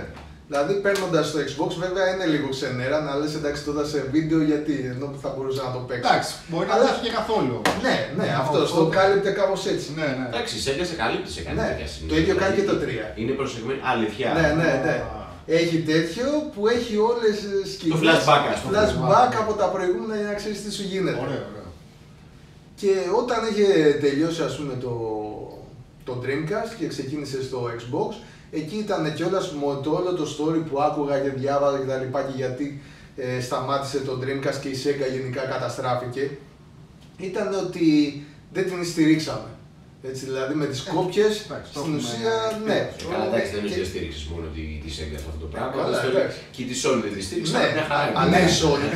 Δηλαδή παίρνοντα το Xbox, βέβαια είναι λίγο ξενέρα να λες εντάξει τώρα σε βίντεο γιατί ενώ που θα μπορούσα να το παίξω. Εντάξει, μπορεί να Αλλά... το έχει και καθόλου. Ναι, ναι, αυτό το κάλυπτε κάπως έτσι. Ναι, ναι. Εντάξει, η Sega σε καλύπτει σε κάτι Ναι, τέτοια σημεία. το ίδιο κάνει και το τρία. Είναι προσεγμένη. Αλήθεια. Ναι, ναι, ναι. Έχει τέτοιο που έχει όλες τις σκηνές. Το flashback, ας πούμε. Flashback από τα προηγούμενα για να ξέρεις τι σου γίνεται. Ωραίο, ωραίο. Και όταν είχε τελειώσει ας πούμε το, το Dreamcast και ξεκίνησε στο Xbox, εκεί ήταν κιόλας με το όλο το story που άκουγα και διάβαζα και τα λοιπά και γιατί ε, σταμάτησε το Dreamcast και η Sega γενικά καταστράφηκε, ήταν ότι δεν την στηρίξαμε. Έτσι, δηλαδή με τις κόπιες, στην ουσία, ναι. Καλά, εντάξει, δεν είναι στήριξες μόνο τη, τη Sega σε αυτό το πράγμα. Καλά, εντάξει. Και τη Sony δεν τη στήριξε. Ναι, αλλά η Sony,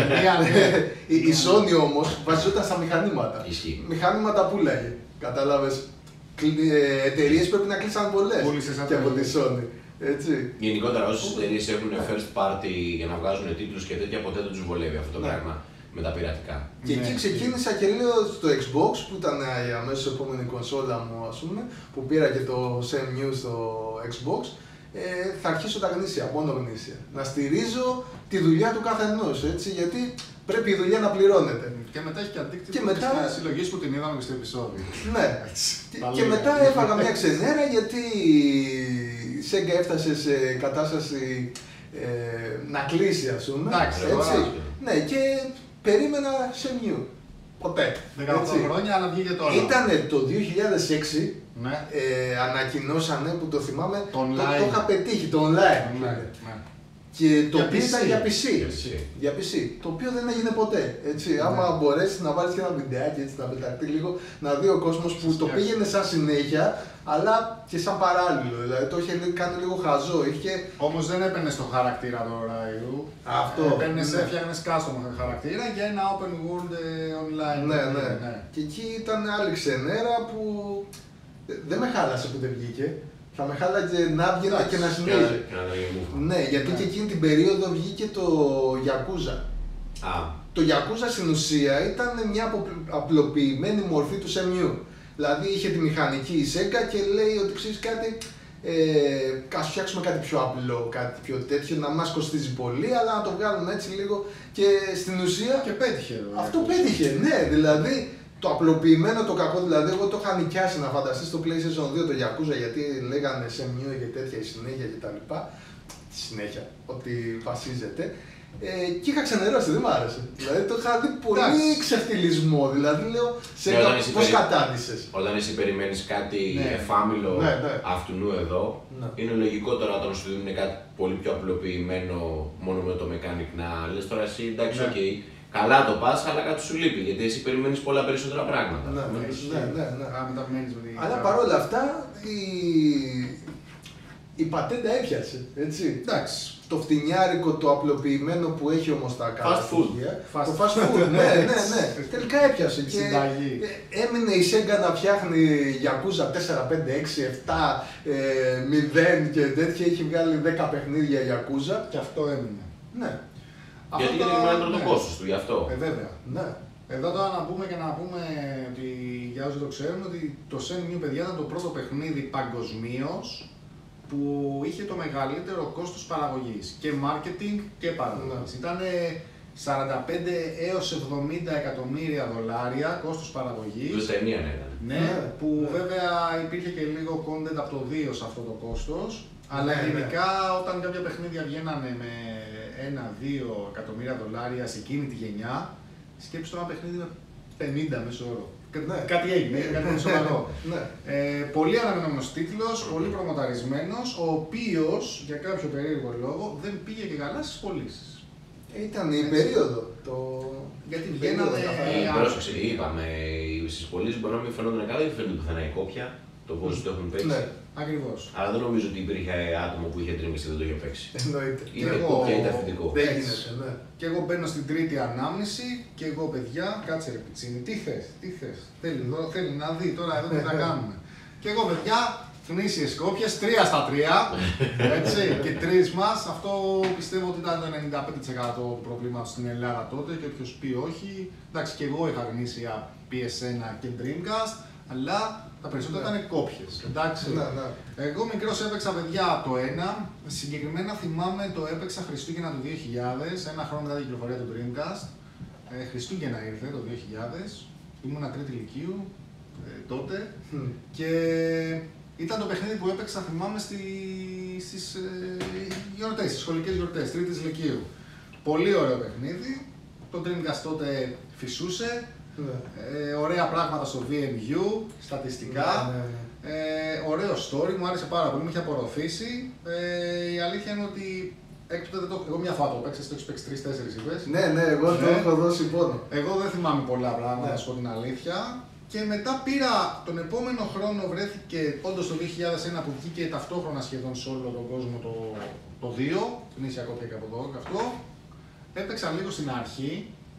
η Sony όμως βασιζόταν στα μηχανήματα. Ισχύει. Μηχανήματα που λέγε, κατάλαβες. Εταιρείες πρέπει να κλείσαν πολλές και από τη Sony. Έτσι. Γενικότερα, όσες εταιρείες έχουν first party για να βγάζουν τίτλους και τέτοια, ποτέ δεν τους βολεύει αυτό το Ναι. πράγμα με τα πειρατικά. Και εκεί ξεκίνησα και λέω στο Xbox, που ήταν η αμέσως επόμενη κονσόλα μου, ας πούμε, που πήρα και το Shenmue στο Xbox, ε, θα αρχίσω τα γνήσια, μόνο γνήσια. Να στηρίζω τη δουλειά του καθενός, έτσι, γιατί πρέπει η δουλειά να πληρώνεται. Και μετά έχει και αντίκτυπο και μετά... στις συλλογές που την είδαμε και στο επεισόδιο. Ναι. και, και μετά έφαγα μια ξενέρα γιατί η Sega έφτασε σε κατάσταση ε, να κλείσει, ας πούμε. Εντάξει, έτσι. Ναι, και περίμενα Shenmue. Ποτέ. δεκαοκτώ χρόνια, αλλά βγήκε τώρα. Ήτανε το δύο χιλιάδες έξι, Ναι. ε, ανακοινώσανε που το θυμάμαι, Το το, online. το είχα πετύχει, το online. Ναι, ναι. Και το Για οποίο πι σι. ήταν για πι σι. Για πι σι. Για πι σι. Το οποίο δεν έγινε ποτέ. Έτσι, άμα μπορέσει να βάλει και ένα βιντεάκι έτσι, να πεταχτεί λίγο, να δει ο κόσμο που το πήγαινε σαν συνέχεια, αλλά και σαν παράλληλο. Δηλαδή το είχε κάνει λίγο χαζό. Είχε... Όμως δεν έπαιρνε στο χαρακτήρα του Ράιου. Αυτό. Έπαιρνε, Ναι. έφτιαχνε custom χαρακτήρα για ένα open world ε, online. Ναι, ναι, Και εκεί ήταν άλλη ξενέρα που δεν με χάλασε που δεν βγήκε. Θα με χάλαγε να βγει και να συνέχιζε. Ναι, γιατί και εκείνη την περίοδο βγήκε το Yakuza. Α. Το Yakuza στην ουσία ήταν μια απο- απλοποιημένη μορφή του Shenmue. Δηλαδή είχε τη μηχανική η Sega και λέει ότι ξέρεις κάτι, ε, ας φτιάξουμε κάτι πιο απλό, κάτι πιο τέτοιο, να μας κοστίζει πολύ, αλλά να το βγάλουμε έτσι λίγο και στην ουσία... Και πέτυχε. Αυτό πέτυχε, ναι, δηλαδή το απλοποιημένο το κακό, δηλαδή εγώ το είχα νοικιάσει να φανταστείς στο PlayStation δύο το Yakuza γιατί λέγανε Shenmue και τέτοια η συνέχεια κτλ. Τη συνέχεια, ότι βασίζεται. Ε, και είχα ξενερώσει, δεν μ' άρεσε. Δηλαδή το είχα δει πολύ ξεφτυλισμό. Δηλαδή λέω, σε Ναι, όταν εσύ πώς περι- κατάντησες. Όταν εσύ περιμένεις κάτι Ναι. εφάμιλο Ναι, ναι. αυτού νου εδώ, Ναι. είναι λογικό τώρα όταν σου δίνουν κάτι πολύ πιο απλοποιημένο μόνο με το mechanic να λες τώρα εσύ εντάξει, Ναι. οκ, καλά το πας, αλλά κάτι σου λείπει γιατί εσύ περιμένεις πολλά περισσότερα πράγματα. Ναι, ναι, ναι, ναι, ναι. Α, μετά μένεις με την... Αλλά παρόλα αυτά η, η πατέντα έπιασε. Έτσι. Εντάξει. Το φτηνιάρικο, το απλοποιημένο που έχει όμως τα καλά Fast food. στοιχεία. Fast Το fast food, ναι, ναι, ναι. Τελικά έπιασε. Και Συνταγή. ε, έμεινε η Sega να φτιάχνει Yakuza τέσσερα, πέντε, έξι, επτά, μηδέν και τέτοια. Έχει βγάλει δέκα παιχνίδια Yakuza. Και αυτό έμεινε. Ναι, Γιατί Αυτό είναι τα- μεγαλύτερο το ναι. κόστος του, γι' αυτό. Ε, βέβαια. ναι. Εδώ τώρα να πούμε και να πούμε ότι για όσοι το ξέρουν ότι το Shenmue, παιδιά, ήταν το πρώτο παιχνίδι παγκοσμίως που είχε το μεγαλύτερο κόστος παραγωγής και marketing και παραγωγής. Ναι. Ήταν σαράντα πέντε έως εβδομήντα εκατομμύρια δολάρια κόστος παραγωγής. Ούτε ταινία να ήταν. Ναι, Ναι, που ναι. βέβαια υπήρχε και λίγο content από το δύο σε αυτό το κόστος. Αλλά Ναι, γενικά όταν κάποια παιχνίδια βγαίνανε με ένα δύο εκατομμύρια δολάρια σε εκείνη τη γενιά, σκέψτε το ένα παιχνίδι με πενήντα μέσο όρο. Ναι. Κάτι έγινε, κάτι πολύ σοβαρό. Ναι. Ε, πολύ αναμενόμενος τίτλος, πολύ προμοταρισμένος, ο οποίος για κάποιο περίεργο λόγο δεν πήγε και καλά στις πωλήσεις. Ήταν η περίοδο. Το... Γιατί η βγαίνανε, περίοδο, καθαρά. ε, Πρόσεξε, είπαμε, στις πωλήσεις μπορεί να μην φαινόταν καλά, δεν φαίνεται πουθενά η κόπια, το πώς το έχουν παίξει. Ναι, Ακριβώς. Αλλά δεν νομίζω ότι υπήρχε άτομο που είχε Dreamcast και δεν το είχε παίξει. εννοείται. Είτε εγώ- κόπια είτε αυθεντικό. Δεν Έτσι. γίνεται, ναι. Και εγώ μπαίνω στην τρίτη ανάμνηση και εγώ παιδιά, κάτσε ρε πιτσίνη, τι θες, τι θες, θέλει, εδώ, θέλει να δει τώρα εδώ τι θα κάνουμε. Και εγώ παιδιά, γνήσιες κόπιες, τρία στα τρία, έτσι, και τρεις μας, αυτό πιστεύω ότι ήταν το ενενήντα πέντε τοις εκατό του προβλήματος στην Ελλάδα τότε και όποιος πει όχι, εντάξει και εγώ είχα γνήσια πι ες ένα και Dreamcast, αλλά τα περισσότερα ήταν κόπιες. Εντάξει. Ναι, ναι. Εγώ μικρός έπαιξα παιδιά το ένα, συγκεκριμένα θυμάμαι το έπαιξα Χριστούγεννα του δύο χιλιάδες, ένα χρόνο μετά την κυκλοφορία του Dreamcast. Ε, Χριστούγεννα ήρθε το δύο χιλιάδες, ήμουνα τρίτη λυκείου ε, τότε mm. και ήταν το παιχνίδι που έπαιξα, θυμάμαι, στη, στις ε, γιορτές, στις σχολικές γιορτές, τρίτης λυκείου. Πολύ ωραίο παιχνίδι, το Dreamcast τότε φυσούσε, ναι. ε, ωραία πράγματα στο βι εμ γιου, στατιστικά, ναι, ναι, ναι. Ε, ωραίο story, μου άρεσε πάρα πολύ, μου είχε απορροφήσει. Ε, η αλήθεια είναι ότι έκτοτε δεν το έχω, εγώ μια φορά το παίξα, το έχεις παίξει τρεις τέσσερις είπες. Ναι, ναι, εγώ το ναι. έχω δώσει πόνο. Εγώ δεν θυμάμαι πολλά πράγματα, να σου πω την αλήθεια. Και μετά πήρα τον επόμενο χρόνο, βρέθηκε όντως το δύο χιλιάδες ένα που βγήκε ταυτόχρονα σχεδόν σε όλο τον κόσμο το, το δύο, την ίσια κόπια και από εδώ και αυτό. Έπαιξα λίγο στην αρχή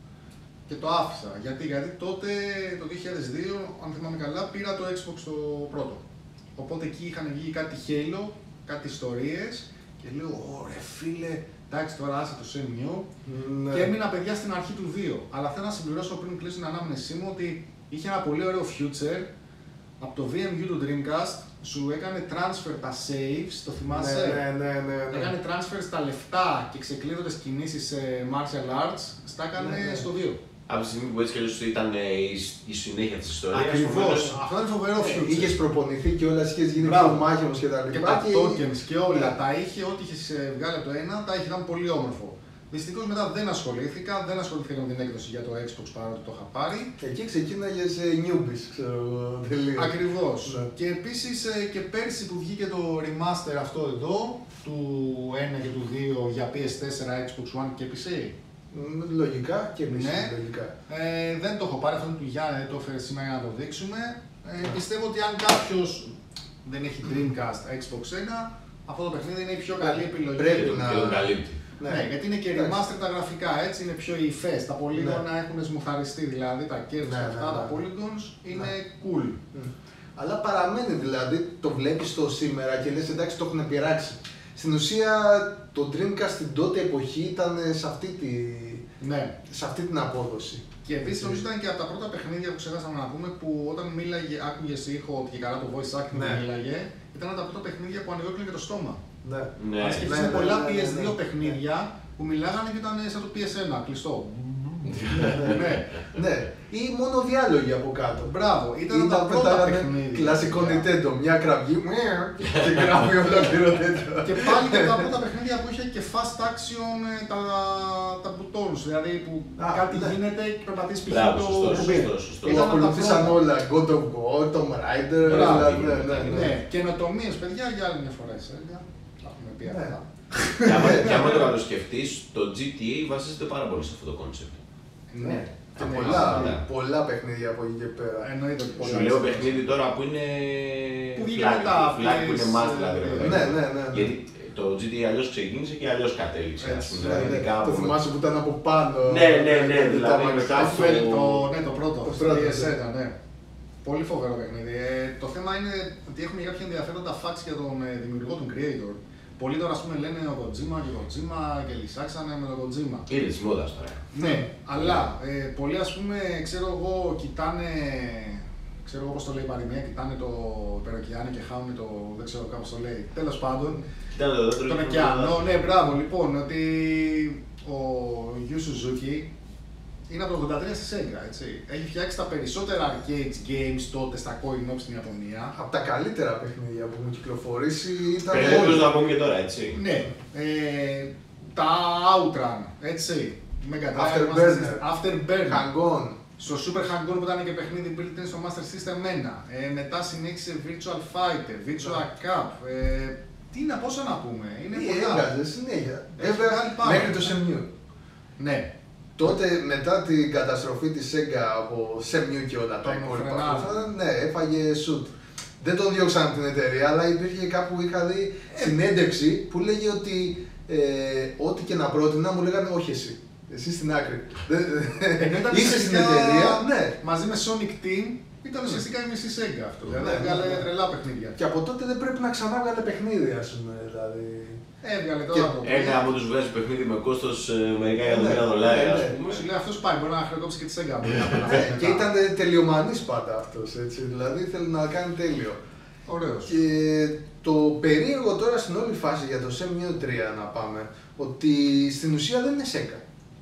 και το άφησα. Γιατί, γιατί τότε το δύο χιλιάδες δύο, αν θυμάμαι καλά, πήρα το Xbox το πρώτο. Οπότε εκεί είχαν βγει κάτι Halo, κάτι ιστορίες και λέω, ωραία φίλε, εντάξει τώρα άσε το Shenmue New. Ναι. Και έμεινα παιδιά στην αρχή του δύο. Αλλά θέλω να συμπληρώσω πριν κλείσω την ανάμνησή μου ότι είχε ένα πολύ ωραίο future. Από το βι εμ γιου του Dreamcast σου έκανε transfer τα saves, το θυμάσαι? Ναι, ναι, ναι, ναι. Έκανε transfer στα λεφτά και ξεκλείδωτες κινήσεις σε martial arts, στα έκανε ναι, ναι. στο δύο. Από τη στιγμή που έτσι κι αλλιώς ήταν η συνέχεια της ιστορίας. Ακριβώς. Αυτό είναι φοβερό future. Είχες προπονηθεί και όλα, είχες γίνει πιο μάχημος και τα λοιπά. Και τα tokens και όλα. Τα είχε, ό,τι είχες βγάλει από το ένα, τα είχε, ήταν πολύ όμορφο. Δυστυχώς μετά δεν ασχολήθηκα, δεν ασχολήθηκα με την έκδοση για το Xbox παρότι το είχα πάρει. Εκεί ξεκίναγες newbies, ξέρω εγώ, τελείως. Ακριβώς. Ναι. Και επίσης και πέρσι που βγήκε το remaster αυτό εδώ, του ένα και του δύο για πι ες φορ, Xbox One και πι σι. Λογικά και εμείς, ναι. λογικά. Ε, δεν το έχω πάρει, αυτό του Γιάννη, το έφερε σήμερα για να το δείξουμε. Ε, πιστεύω ότι αν κάποιος δεν έχει Dreamcast, Xbox ένα, αυτό το παιχνίδι είναι η πιο καλή επιλογή. Πρέπει να το καλύπτει. Ναι, ναι, γιατί είναι και remaster τα γραφικά, έτσι είναι πιο υφές. Τα πολύγωνα ναι. έχουν σμουθαριστεί, δηλαδή τα curves ναι, αυτά, ναι, ναι. τα polygons είναι ναι. cool. Mm. Αλλά παραμένει δηλαδή, το βλέπεις το σήμερα και λες εντάξει το έχουν πειράξει. Στην ουσία το Dreamcast στην τότε εποχή ήταν σε αυτή, τη... ναι. σε αυτή την απόδοση. Και επίσης νομίζω ήταν και από τα πρώτα παιχνίδια που ξεχάσαμε να πούμε που όταν μίλαγε, άκουγες ήχο ότι και καλά το voice acting ναι. μίλαγε, ήταν από τα πρώτα παιχνίδια που ανοιγόκλεινε και το στόμα. Ναι. Ναι. Αν σκεφτείς ναι, πολλά ναι, ναι, πι ες δύο ναι, παιχνίδια που μιλάγανε και ήταν σαν το πι ες ένα, κλειστό. ναι. ναι. Ή μόνο διάλογοι από κάτω. Μπράβο, ήταν, ήταν τα πρώτα παιχνίδια. Κλασικό Nintendo, μια κραυγή και γράφει ολόκληρο τέτοιο. Και πάλι και τα πρώτα παιχνίδια που είχε και fast action τα, τα μπουτόνους, δηλαδή που Α, κάτι ναι. γίνεται και περπατήσεις π.χ. το κουμπί. Που ακολουθήσαν όλα, God of War, Tomb Raider, δηλαδή, ναι, ναι, ναι. ναι. Καινοτομίες, παιδιά, για άλλη μια φορά εσένα. Τα έχουμε πει αυτά. Και άμα το καλοσκεφτείς, το τζι τι έι βασίζεται πάρα πολύ σε αυτό το κόνσεπτ. Ναι. Και πολλά, πολλά παιχνίδια από εκεί και πέρα. Εννοείται ότι πολλά. Σου λέω παιχνίδι τώρα που είναι flag, που είναι math δηλαδή. Ναι, ναι, ναι. Γιατί το τζι τι έι αλλιώς ξεκίνησε και αλλιώς κατέληξε. Το θυμάσαι που ήταν από πάνω. Ναι, ναι, ναι, δηλαδή μετά ναι, το πρώτο, το πι ες ένα, ναι. Πολύ φοβερό παιχνίδι. Το θέμα είναι ότι έχουμε κάποια ενδιαφέροντα facts για τον δημιουργό, τον creator. Πολλοί τώρα ας πούμε λένε ο Kojima και ο Kojima και λυσάξανε με τον Kojima. Είναι της μόδας τώρα. Ναι, αλλά ε, πολλοί ας πούμε ξέρω εγώ κοιτάνε, ξέρω εγώ πώς το λέει η παροιμία, κοιτάνε το υπεροκειάνο και χάνουν το, δεν ξέρω κάπως το λέει. Τέλος πάντων, κοιτάνε το δέντρο. Τον ωκεανό, ναι μπράβο λοιπόν, ότι ο Yu Suzuki είναι από το ογδόντα τρία στη Sega, έτσι. Έχει φτιάξει τα περισσότερα arcade games τότε στα coin-op στην Ιαπωνία. Από τα καλύτερα παιχνίδια που έχουν κυκλοφορήσει ήταν... Πρέπει να πούμε και τώρα, έτσι. Ναι. Ε, τα Outrun, έτσι. Mega Drive, Afterburner, Afterburner. Hang-On. Στο Super Hang-On που ήταν και παιχνίδι built-in στο Master System ένα. Ε, μετά συνέχισε Virtual Fighter, Virtual Cup. Ε, τι να, πόσα να πούμε. Είναι τι πολλά. Έβγαζε συνέχεια. Βέβαια, μέχρι το Shenmue. Ναι. Τότε μετά την καταστροφή της Sega από Shenmue και όλα τα υπόλοιπα, ναι, έφαγε shoot. Δεν τον διώξαν από την εταιρεία, αλλά υπήρχε κάπου, είχα δει συνέντευξη που λέγε ότι ε, ό,τι και να πρότεινα μου λέγανε όχι εσύ. Εσύ στην άκρη. Ενώ Είσαι στην εταιρεία, ναι. Μαζί με Sonic Team ήταν ουσιαστικά η μισή Sega αυτό. Δηλαδή έβγαλε τρελά παιχνίδια. Και από τότε δεν πρέπει να ξανά βγάλε παιχνίδι, ας πούμε. Δηλαδή. Έβγαλε τώρα το. Ένα από του βγάζει παιχνίδι με κόστος μερικά εκατομμύρια δολάρια, ας πούμε. Σου λέει αυτός πάει, μπορεί να χρεοκόψει και τη Sega. Και ήταν τελειομανής πάντα αυτός, έτσι. Δηλαδή θέλει να κάνει τέλειο. Ωραίος. Και το περίεργο τώρα στην όλη φάση για το Shenmue τρία να πάμε, ότι στην ουσία δεν είναι Sega.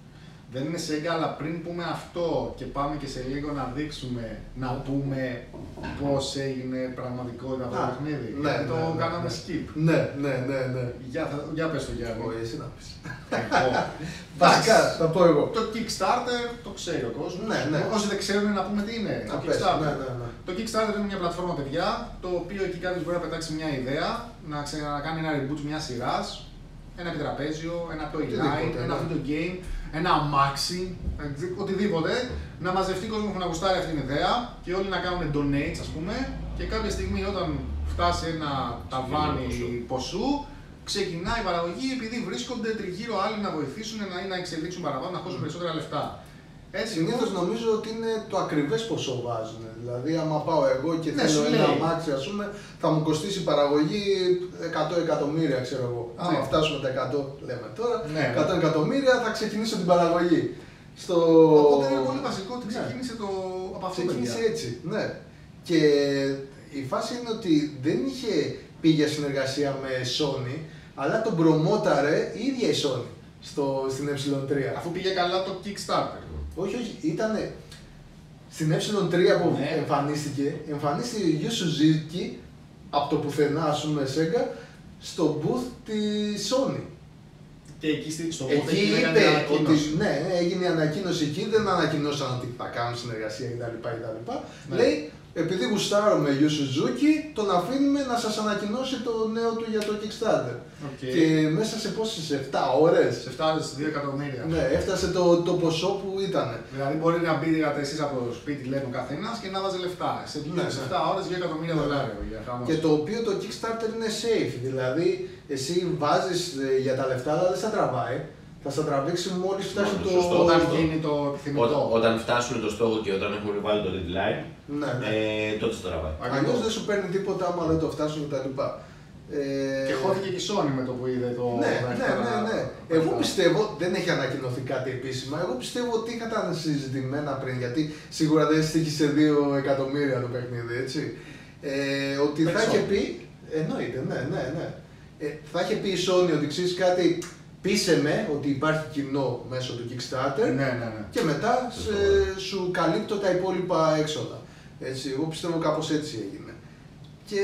Δεν είναι Sega, αλλά πριν πούμε αυτό και πάμε και σε λίγο να δείξουμε, να πούμε πώς έγινε πραγματικότητα αυτό το παιχνίδι. Ναι, γιατί ναι, το ναι, κάναμε ναι. skip. Ναι, ναι, ναι, ναι. Για, θα, για πες το Γιάννη. Όχι, εσύ να πεις. Εγώ. Βασικά, θα πω εγώ. Το Kickstarter το ξέρει ο κόσμος. Ναι, ναι. Όσοι δεν ξέρουν να πούμε τι είναι. Να Το πες, Kickstarter. ναι, ναι, ναι. Το Kickstarter είναι μια πλατφόρμα παιδιά, το οποίο εκεί κάποιος μπορεί να πετάξει μια ιδέα, να, ξε, να κάνει ένα reboot μια σειράς, ένα επιτραπέζιο, ένα toy line, ένα ναι. video game, ένα αμάξι, οτιδήποτε, να μαζευτεί κόσμο που να γουστάρει αυτή την ιδέα και όλοι να κάνουν donates, ας πούμε, και κάποια στιγμή όταν φτάσει ένα ταβάνι ποσού, ξεκινάει η παραγωγή επειδή βρίσκονται τριγύρω άλλοι να βοηθήσουν να, να εξελίξουν παραπάνω, να χώσουν περισσότερα λεφτά. Έτσι, συνήθως νομίζω ότι είναι το ακριβές ποσό βάζουν. Δηλαδή, άμα πάω εγώ και ναι, θέλω σου ένα λέει. αμάξι, ας πούμε, θα μου κοστίσει η παραγωγή εκατό εκατομμύρια, ξέρω εγώ. Ναι. Άμα φτάσουμε τα εκατό, λέμε τώρα, Ναι. εκατό εκατομμύρια θα ξεκινήσω την παραγωγή. Στο... Οπότε είναι πολύ βασικό ότι ξεκίνησε το από αυτό. Ξεκίνησε έτσι, ναι. Και η φάση είναι ότι δεν είχε πει για συνεργασία με Sony, αλλά τον προμόταρε η ίδια η Sony στο, στην ε τρία. Αφού πήγε καλά το Kickstarter. Όχι, όχι, ήτανε στην ε τρία που Ναι. εμφανίστηκε, εμφανίστηκε η Yu Suzuki από το πουθενά, ας πούμε, Sega, στο booth της Sony. Και εκεί στη- στο Εκεί πότε έγινε είπε μια ότι ανακοίνωση. ναι, ναι, έγινε η ανακοίνωση εκεί, δεν ανακοινώσαν ότι θα κάνουν συνεργασία κτλ. κτλ. Ναι. Λέει, επειδή γουστάρουμε Yu Suzuki, τον αφήνουμε να σας ανακοινώσει το νέο του για το Kickstarter. Okay. Και μέσα σε πόσες, επτά ώρες, Σε φτάνει στις δύο εκατομμύρια. ναι, έφτασε το, το ποσό που ήταν. Δηλαδή μπορεί να μπείτε εσείς από το σπίτι, λέμε ο καθένας, και να βάζει λεφτά. Σε Ναι, σε ναι. επτά ώρες δύο εκατομμύρια δολάρια. Για χαμός. Και το οποίο το Kickstarter είναι safe, δηλαδή εσύ βάζεις ε, για τα λεφτά, αλλά δεν στα τραβάει. Θα στα τραβήξει μόλις φτάσει Μόνο το... σωστό. Όταν το- γίνει το επιθυμητό. Όταν, όταν φτάσουν το στόχο και όταν έχουν βάλει το deadline, Ναι, ναι. ε, τότε στο τραβάει. Αλλιώς δεν σου παίρνει τίποτα άμα δεν το φτάσουν κτλ. Ε, Και χώθηκε και η Sony με το που είδε το. Ναι, τα ναι, ναι, ναι. τα- Εγώ τα- πιστεύω, δεν έχει ανακοινωθεί κάτι επίσημα, εγώ πιστεύω ότι είχαν συζητημένα πριν, γιατί σίγουρα δεν στοίχησε δύο εκατομμύρια το παιχνίδι, έτσι. Ε, ότι θα Περισσότερο. είχε πει, εννοείται, ναι, ναι, ναι. Ε, θα είχε πει η Sony ότι ξέρεις κάτι, πείσε με ότι υπάρχει κοινό μέσω του Kickstarter Ναι, ναι, ναι. και μετά σε, σου καλύπτω τα υπόλοιπα έξοδα. Έτσι, εγώ πιστεύω κάπως έτσι έγινε. Και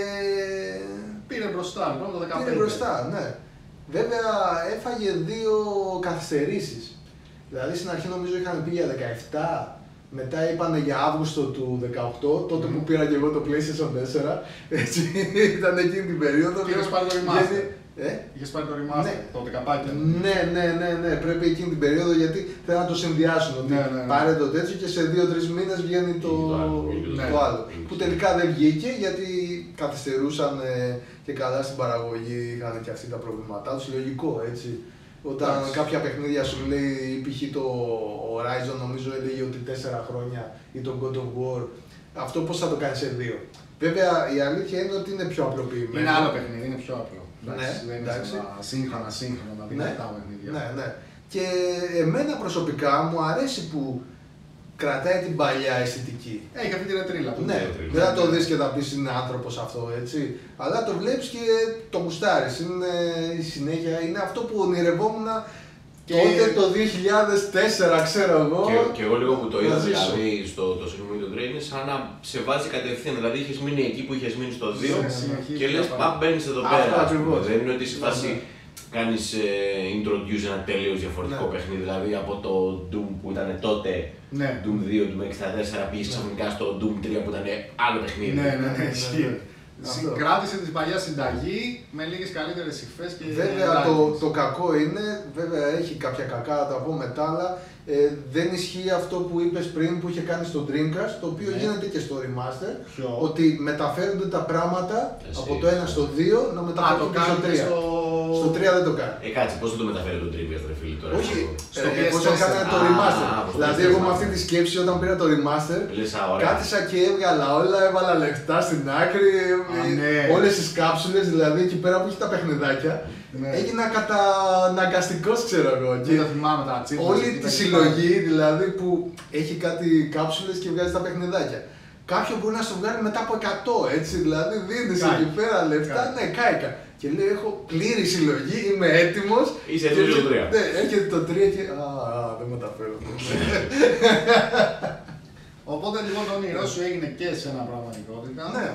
Πήρε μπροστά, λοιπόν, το δεκαπέντε. πήρε μπροστά, ναι. Βέβαια έφαγε δύο καθυστερήσεις. Δηλαδή στην αρχή νομίζω είχαν πει για δεκαεπτά, μετά είπανε για Αύγουστο του δεκαοκτώ, τότε που πήρα και εγώ το PlayStation τέσσερα. Έτσι, ήταν εκείνη την περίοδο. Και είχες πάρει το remaster. Γιατί- Ε? Είχες πάρει το remaster, Ναι. το δεκαπάκι. Ναι, ναι, ναι, ναι, πρέπει εκείνη την περίοδο γιατί θέλουν να το συνδυάσουν. Ότι Ναι, ναι, ναι. πάρε το τέτοιο και σε δύο τρεις μήνες βγαίνει το, Βγαίνει το άλλο, βγαίνει το το άλλο. άλλο. Που τελικά δεν βγήκε γιατί καθυστερούσαν ε, και καλά στην παραγωγή, είχαν και αυτοί τα προβλήματά τους. Λογικό έτσι. Όταν Εντάξει. κάποια παιχνίδια σου λέει, π.χ. το Horizon νομίζω έλεγε ότι τέσσερα χρόνια ή το God of War, αυτό πώς θα το κάνει σε δύο. Βέβαια η αλήθεια είναι ότι είναι πιο απλοποιημένο. Είναι άλλο παιχνίδι, είναι πιο απλό. Εντάξει, Ναι, δεν είναι εντάξει. σαν τα σύγχρονα, σύγχρονα, Ναι, δυνατά παιχνίδια. ναι, ναι. Και εμένα προσωπικά μου αρέσει που κρατάει την παλιά αισθητική. Έχει αυτή τη ρετρίλα που Ναι, τρίλα. δεν θα το δεις και θα πεις είναι άνθρωπος αυτό, έτσι. Αλλά το βλέπεις και το γουστάρεις. Είναι η συνέχεια, είναι αυτό που ονειρευόμουν Και- τότε το δύο χιλιάδες τέσσερα, ξέρω εγώ. Και, και εγώ λίγο που το είδα Να ζήσω. δηλαδή στο το Shenmue του Grey είναι σαν να σε βάζει κατευθείαν. Δηλαδή είχες μείνει εκεί που είχες μείνει στο δύο Ναι, συνεχίζεις και λες να πά πάει. μπαίνεις εδώ Αυτό πέρα. ας πούμε. ακριβώς. Δεν είναι ότι σε Ναι, φάση ναι. κάνεις ε, introduce ένα τελείως διαφορετικό Ναι. παιχνίδι. Δηλαδή από το Doom που ήταν τότε Ναι. Doom δύο, Doom εξήντα τέσσερα πήγες ξαφνικά στο Doom τρία που ήταν άλλο παιχνίδι. Ναι, ναι, ναι, ναι, ναι, ισχύει. ναι. Αυτό. Συγκράτησε τη παλιά συνταγή με λίγες καλύτερες υφές και. Βέβαια το, license. το κακό είναι, βέβαια έχει κάποια κακά, θα τα πω μετά, αλλά Ε, δεν ισχύει αυτό που είπες πριν που είχε κάνει στο Dreamcast, το οποίο ναι. γίνεται και στο Remaster. Ποιο? Ότι μεταφέρονται τα πράγματα Εσύ, από το ένα στο δύο να Α, το μεταφέρονται στο κάνει τρία. στο... Στο τρία δεν το κάνει. Ε, κάτσε, πώς δεν το μεταφέρει το Dreamcast, ρε φίλε τώρα. Όχι, στο ε, πώς πι ες φορ. έκανα το Α, Remaster. πώς το Δηλαδή, πι ες φορ. εγώ με αυτή τη σκέψη όταν πήρα το Remaster, Λες, α, ωραία. κάθισα και έβγαλα όλα, έβαλα λεφτά στην άκρη, ναι. όλες τις κάψουλες, δηλαδή εκεί πέρα που έχει τα παιχνιδάκια. Ναι. Έγινα καταναγκαστικός, ξέρω εγώ. Δεν τα θυμάμαι τα achievements, Όλη κοίτα τη και συλλογή δηλαδή που έχει κάτι κάψουλες και βγάζει τα παιχνιδάκια. Κάποιον μπορεί να σου βγάλει μετά από εκατό, έτσι, δηλαδή δίνεις Κάηκα. εκεί πέρα λεφτά, Κάηκα. ναι, κάηκα. Και λέει, έχω πλήρη συλλογή, είμαι έτοιμος. Είσαι και έτοιμος για το έρχεται- τρία. Ναι, έρχεται το τρία και, α, α, δεν μεταφέρω. Οπότε λοιπόν το όνειρό σου έγινε και σε ένα πραγματικότητα. Ναι.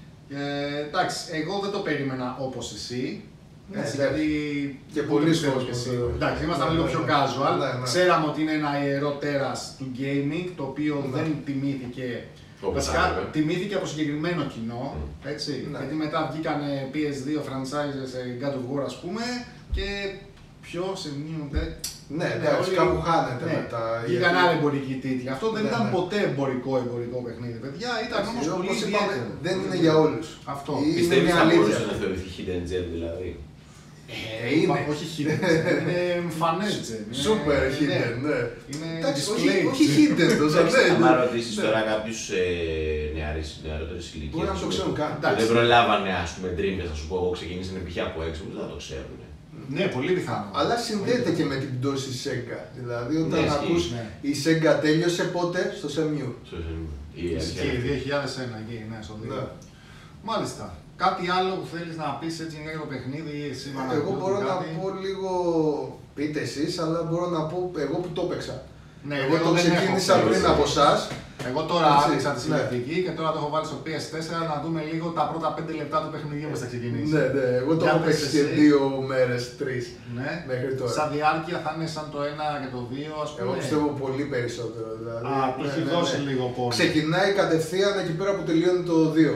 Ε, εντάξει, εγώ δεν το περίμενα όπως εσύ. Ναι, Έτσι, εντάξει. γιατί Και ούτε πολλοί πιστεύω κόσμος, και εσύ. ε, Εντάξει, ήμασταν ναι, λίγο ναι, πιο ναι. casual. Ναι, ναι. Ξέραμε ότι είναι ένα ιερό τέρας του gaming, το οποίο Ναι. δεν τιμήθηκε. Όπως Βασικά θα έπρεπε. τιμήθηκε από συγκεκριμένο κοινό, έτσι. Ναι. Γιατί μετά βγήκαν πι ες δύο franchises, ε, God of War ας πούμε, και πιο σε μείνονται. Ναι, εντάξει, όλοι- κάπου χάνεται ναι. μετά. Βγήκαν γιατί- άλλοι εμπορικοί τίτλοι. Αυτό δεν Ναι, ήταν ναι. ποτέ εμπορικό εμπορικό παιχνίδι, παιδιά. Ήταν όμως Όπως πολύ είπαμε, ιδιαίτερο. δεν είναι για όλους. Αυτό. Είναι Πιστεύεις μια θα αλήθεια. μπορούσε να θεωρηθεί hidden gem δηλαδή. Ε, είναι. Όχι hidden, είναι εμφανές gem. Είναι- Super είναι- hidden, ναι. Είναι Εντάξει, όχι, displayed όχι gem. hidden τόσο, ναι. Αν ναι. ρωτήσεις Ναι. τώρα κάποιους ε, νεαρής, νεαρότερης ηλικίας. Μπορεί να το που- ξέρουν καν. που Δεν προλάβανε, ας πούμε, Dreamcast, θα σου πω εγώ, ξεκίνησαν π.χ. από έξω, δεν θα το ξέρουν. Ναι, πολύ πιθανό. Αλλά συνδέεται και με την πτώση της Sega. Δηλαδή, όταν Ναι, ισχύει, ακούς ναι. η Sega τέλειωσε πότε στο Σεμιού. Η Ισχύει, αλήθεια. δύο χιλιάδες ένα εκεί, ναι, στο δύο. Ναι. Μάλιστα. Κάτι άλλο που θέλεις να πεις έτσι για το παιχνίδι ή εσύ να Εγώ πεις μπορώ να κάτι? πω λίγο. Πείτε εσείς, αλλά μπορώ να πω εγώ που το έπαιξα. Ναι, Εγώ το δεν έχω ξεκίνησα παίξει. πριν από εσά. Εγώ τώρα Έτσι, άνοιξα τη ναι. συλλεκτική και τώρα το έχω βάλει στο πι ες φορ να δούμε λίγο τα πρώτα πέντε λεπτά του παιχνιδιού μας θα ξεκινήσει. Ναι, ναι, εγώ το Για έχω πες παίξει και εσύ. δύο μέρες, τρεις Ναι. μέχρι τώρα. Σαν διάρκεια θα είναι σαν το ένα και το δύο, ας πούμε. Εγώ πιστεύω πολύ περισσότερο. Δηλαδή, Α, του ναι, έχει ναι, δώσει ναι. λίγο πόνο. Ξεκινάει κατευθείαν εκεί πέρα που τελειώνει το δύο.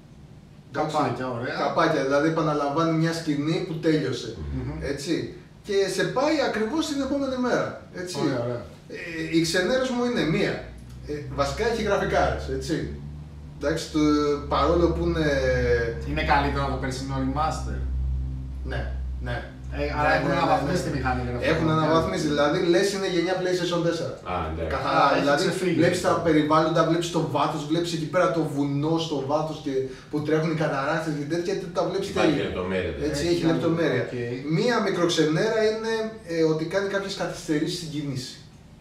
Καπάκια, ωραία. Καπάκια, δηλαδή επαναλαμβάνει μια σκηνή που τελειωσε Μμμ. Έτσι. Και σε πάει ακριβώς την επόμενη μέρα. Έτσι. Ωραία, ωραία. Ε, η ξενέρωση μου είναι μία. Ε, βασικά έχει γραφικάρες, έτσι. Εντάξει, το, παρόλο που είναι. Είναι καλύτερο από το περσινό remaster. Ναι, ναι. Ε, άρα Ναι, έχουν ναι, ναι, αναβαθμίσει ναι. τη μηχανή γραφικών. Έχουν αναβαθμίσει, δηλαδή λες είναι γενιά PlayStation τέσσερα. Α, εντάξει. Καθαρά, Α, έχει δηλαδή ξεφύγει. βλέπεις τα περιβάλλοντα, βλέπεις το βάθος, βλέπεις εκεί πέρα το βουνό στο βάθος και που τρέχουν οι καταρράκτες και τέτοια και τα βλέπεις Υπάρχει τέλεια. λεπτομέρεια. Έτσι Έχει έχει ένα- λεπτομέρεια. οκ. Μία μικροξενέρα είναι ε, ότι κάνει κάποιες καθυστερήσεις στην κίνηση.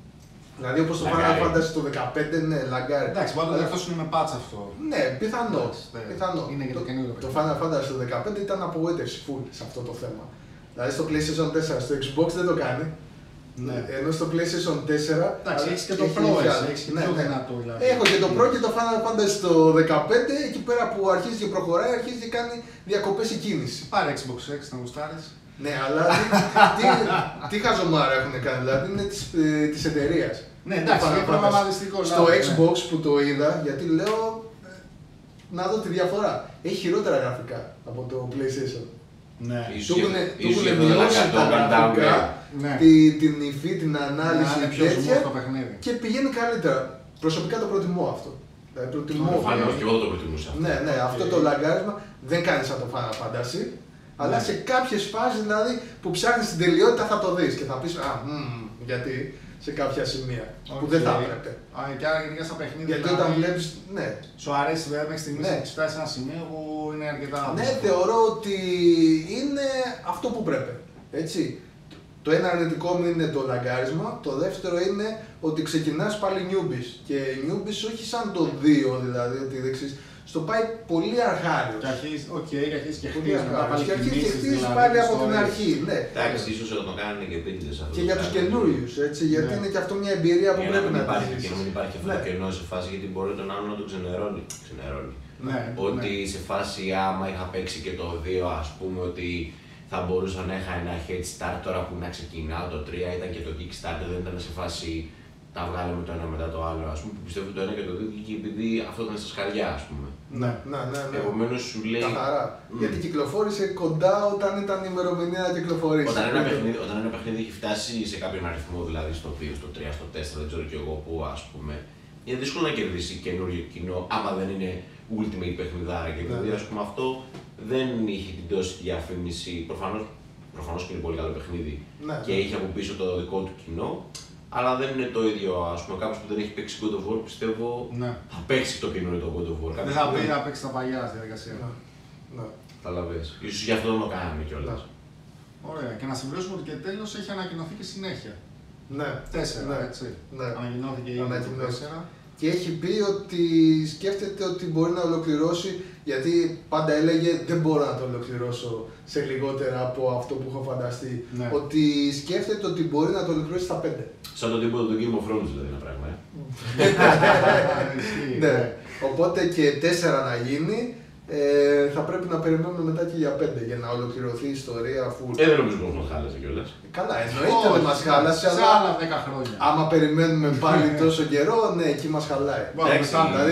Δηλαδή όπως το Final Λαγκάρει. Fantasy το δεκαπέντε, ναι, λαγκάρει. Εντάξει, μπορεί να το διορθώσουν με patch αυτό. Ναι, πιθανό. Εντάξει, ναι. πιθανό. Είναι και το καινούριο Το παιχνίδι. Final Fantasy το δεκαπέντε ήταν απογοήτευση full σε αυτό το θέμα. Δηλαδή στο PlayStation τέσσερα, στο Xbox δεν το κάνει. Ναι. Ενώ στο PlayStation τέσσερα. Εντάξει, αλλά έχεις και το έχει Pro, πια- εσύ, έχεις και ναι, πιο ναι. δυνατό, δηλαδή. Έχω και το Pro και το Final Fantasy το δεκαπέντε, εκεί πέρα που αρχίζει και προχωράει, αρχίζει και κάνει διακοπές η κίνηση. Πάρε Xbox X να γουστάρεις. Ναι, αλλά τι, τι, τι χαζομάρα έχουν κάνει, δηλαδή είναι της, ε, της εταιρείας. Ναι, εντάξει, Το Final είναι Fantasy. προγραμματιστικό Στο λάθος, ναι. Xbox που το είδα, γιατί λέω ε, να δω τη διαφορά. Έχει χειρότερα γραφικά από το PlayStation. Ναι. Ίσως Του και- έχουν ίσως του και έχουν αυτό να μειώσει κάνει τα το countdown, γραφικά, ναι. τη, την υφή, την Να ανάλυση είναι πιο τέτοια smooth το παιχνίδι. και πηγαίνει καλύτερα. Προσωπικά το προτιμώ αυτό. Δηλαδή προτιμώ. Προφανώς και εγώ δεν το προτιμούσα. Ναι, ναι, αυτό το λαγκάρισμα δεν κάνει σαν το Final Fantasy. Αλλά Ναι. σε κάποιες φάσεις δηλαδή που ψάχνεις την τελειότητα θα το δεις και θα πεις α, μμμ, γιατί σε κάποια σημεία που δεν θα Οκ. έπρεπε. Α, και άρα γενικά στα παιχνίδια. Γιατί δηλαδή, όταν βλέπεις, ναι, Σου αρέσει βέβαια μέχρι στιγμής Ναι. να έχεις φτάσει σε ένα σημείο που είναι αρκετά. ναι, θεωρώ ότι είναι αυτό που πρέπει. Έτσι. Το ένα αρνητικό μου είναι το λαγκάρισμα, το δεύτερο είναι ότι ξεκινάς πάλι newbies. Και newbies όχι σαν το δύο δηλαδή, ότι δεξής, στο πάει πολύ αρχάριος. Και αρχίζεις, οκ, και αρχίζεις και Πολύ χτίζεις μετά αρχάριος. πάλι Και αρχίζεις και κινήσεις, χτίζεις δηλαδή, πάλι από την ιστορίες. αρχή. Ναι. Εντάξει, ίσως να το κάνουν και πίτες αυτό. Και το για τους πράγμα. καινούριους, έτσι, γιατί Ναι. είναι και αυτό μια εμπειρία που Για να πρέπει μην να υπάρχει, τη και να μην υπάρχει αυτό Ναι. το κενό σε φάση, γιατί μπορεί τον άλλο να τον ξενερώνει. ξενερώνει. Ναι, Ότι ναι. σε φάση άμα είχα παίξει και το δύο, ας πούμε ότι θα μπορούσα να είχα ένα head start τώρα που να ξεκινάω το τρία, ήταν και το kickstart, δεν ήταν σε φάση τα βγάλαμε το ένα μετά το άλλο. Ας πούμε, πιστεύω ότι το ένα και το δύο βγήκε επειδή αυτό ήταν στα σκαριά, ας πούμε. Ναι, ναι, ναι. ναι. Επομένως σου λέει. Καθαρά. Mm. Γιατί κυκλοφόρησε κοντά όταν ήταν η ημερομηνία να κυκλοφορήσει. Όταν ένα, παιχνίδι, όταν ένα παιχνίδι έχει φτάσει σε κάποιον αριθμό, δηλαδή στο δύο, στο τρία, στο τέσσερα, δεν ξέρω κι εγώ πού, ας πούμε, είναι δύσκολο να κερδίσει καινούριο κοινό άμα δεν είναι ultimate παιχνιδάρα. Και επειδή ναι. ας πούμε αυτό δεν είχε την τόση διαφήμιση. Προφανώς, προφανώς και είναι πολύ καλό παιχνίδι Ναι, και ναι. έχει από πίσω το δικό του κοινό. Αλλά δεν είναι το ίδιο, ας πούμε, κάποιος που δεν έχει παίξει God of War, πιστεύω, Ναι. θα παίξει το καινούριο το God of War. Δεν θα πει να παίξει τα παλιά στη διαδικασία. Ναι. Ναι. Καταλαβες. Ίσως γι' αυτό δεν το κάναμε κιόλας. Ωραία. Και να συμπληρώσουμε ότι και τέλος έχει ανακοινωθεί και συνέχεια. Ναι. Τέσσερα, Ναι. έτσι. Ναι. Ανακοινώθηκε ήδη το Ανακοινώθηκε. τέσσερα. Και έχει πει ότι σκέφτεται ότι μπορεί να ολοκληρώσει, γιατί πάντα έλεγε δεν μπορώ να το ολοκληρώσω σε λιγότερα από αυτό που έχω φανταστεί. Ναι. Ότι σκέφτεται ότι μπορεί να το ολοκληρώσει στα πέντε. Σαν το τίποτα του Game of Thrones δηλαδή ένα πράγμα. Ε. Ναι. Οπότε και τέσσερα να γίνει, ε, θα πρέπει να περιμένουμε μετά και για πέντε για να ολοκληρωθεί η ιστορία αφού. Ε, δεν νομίζω πως μας χάλασε κιόλας. Καλά, εννοείται δεν μας χάλασε, Σε αλλά άλλα δέκα χρόνια. άμα περιμένουμε πάλι τόσο καιρό, ναι, εκεί μας χαλάει. Εντάξει, δηλαδή,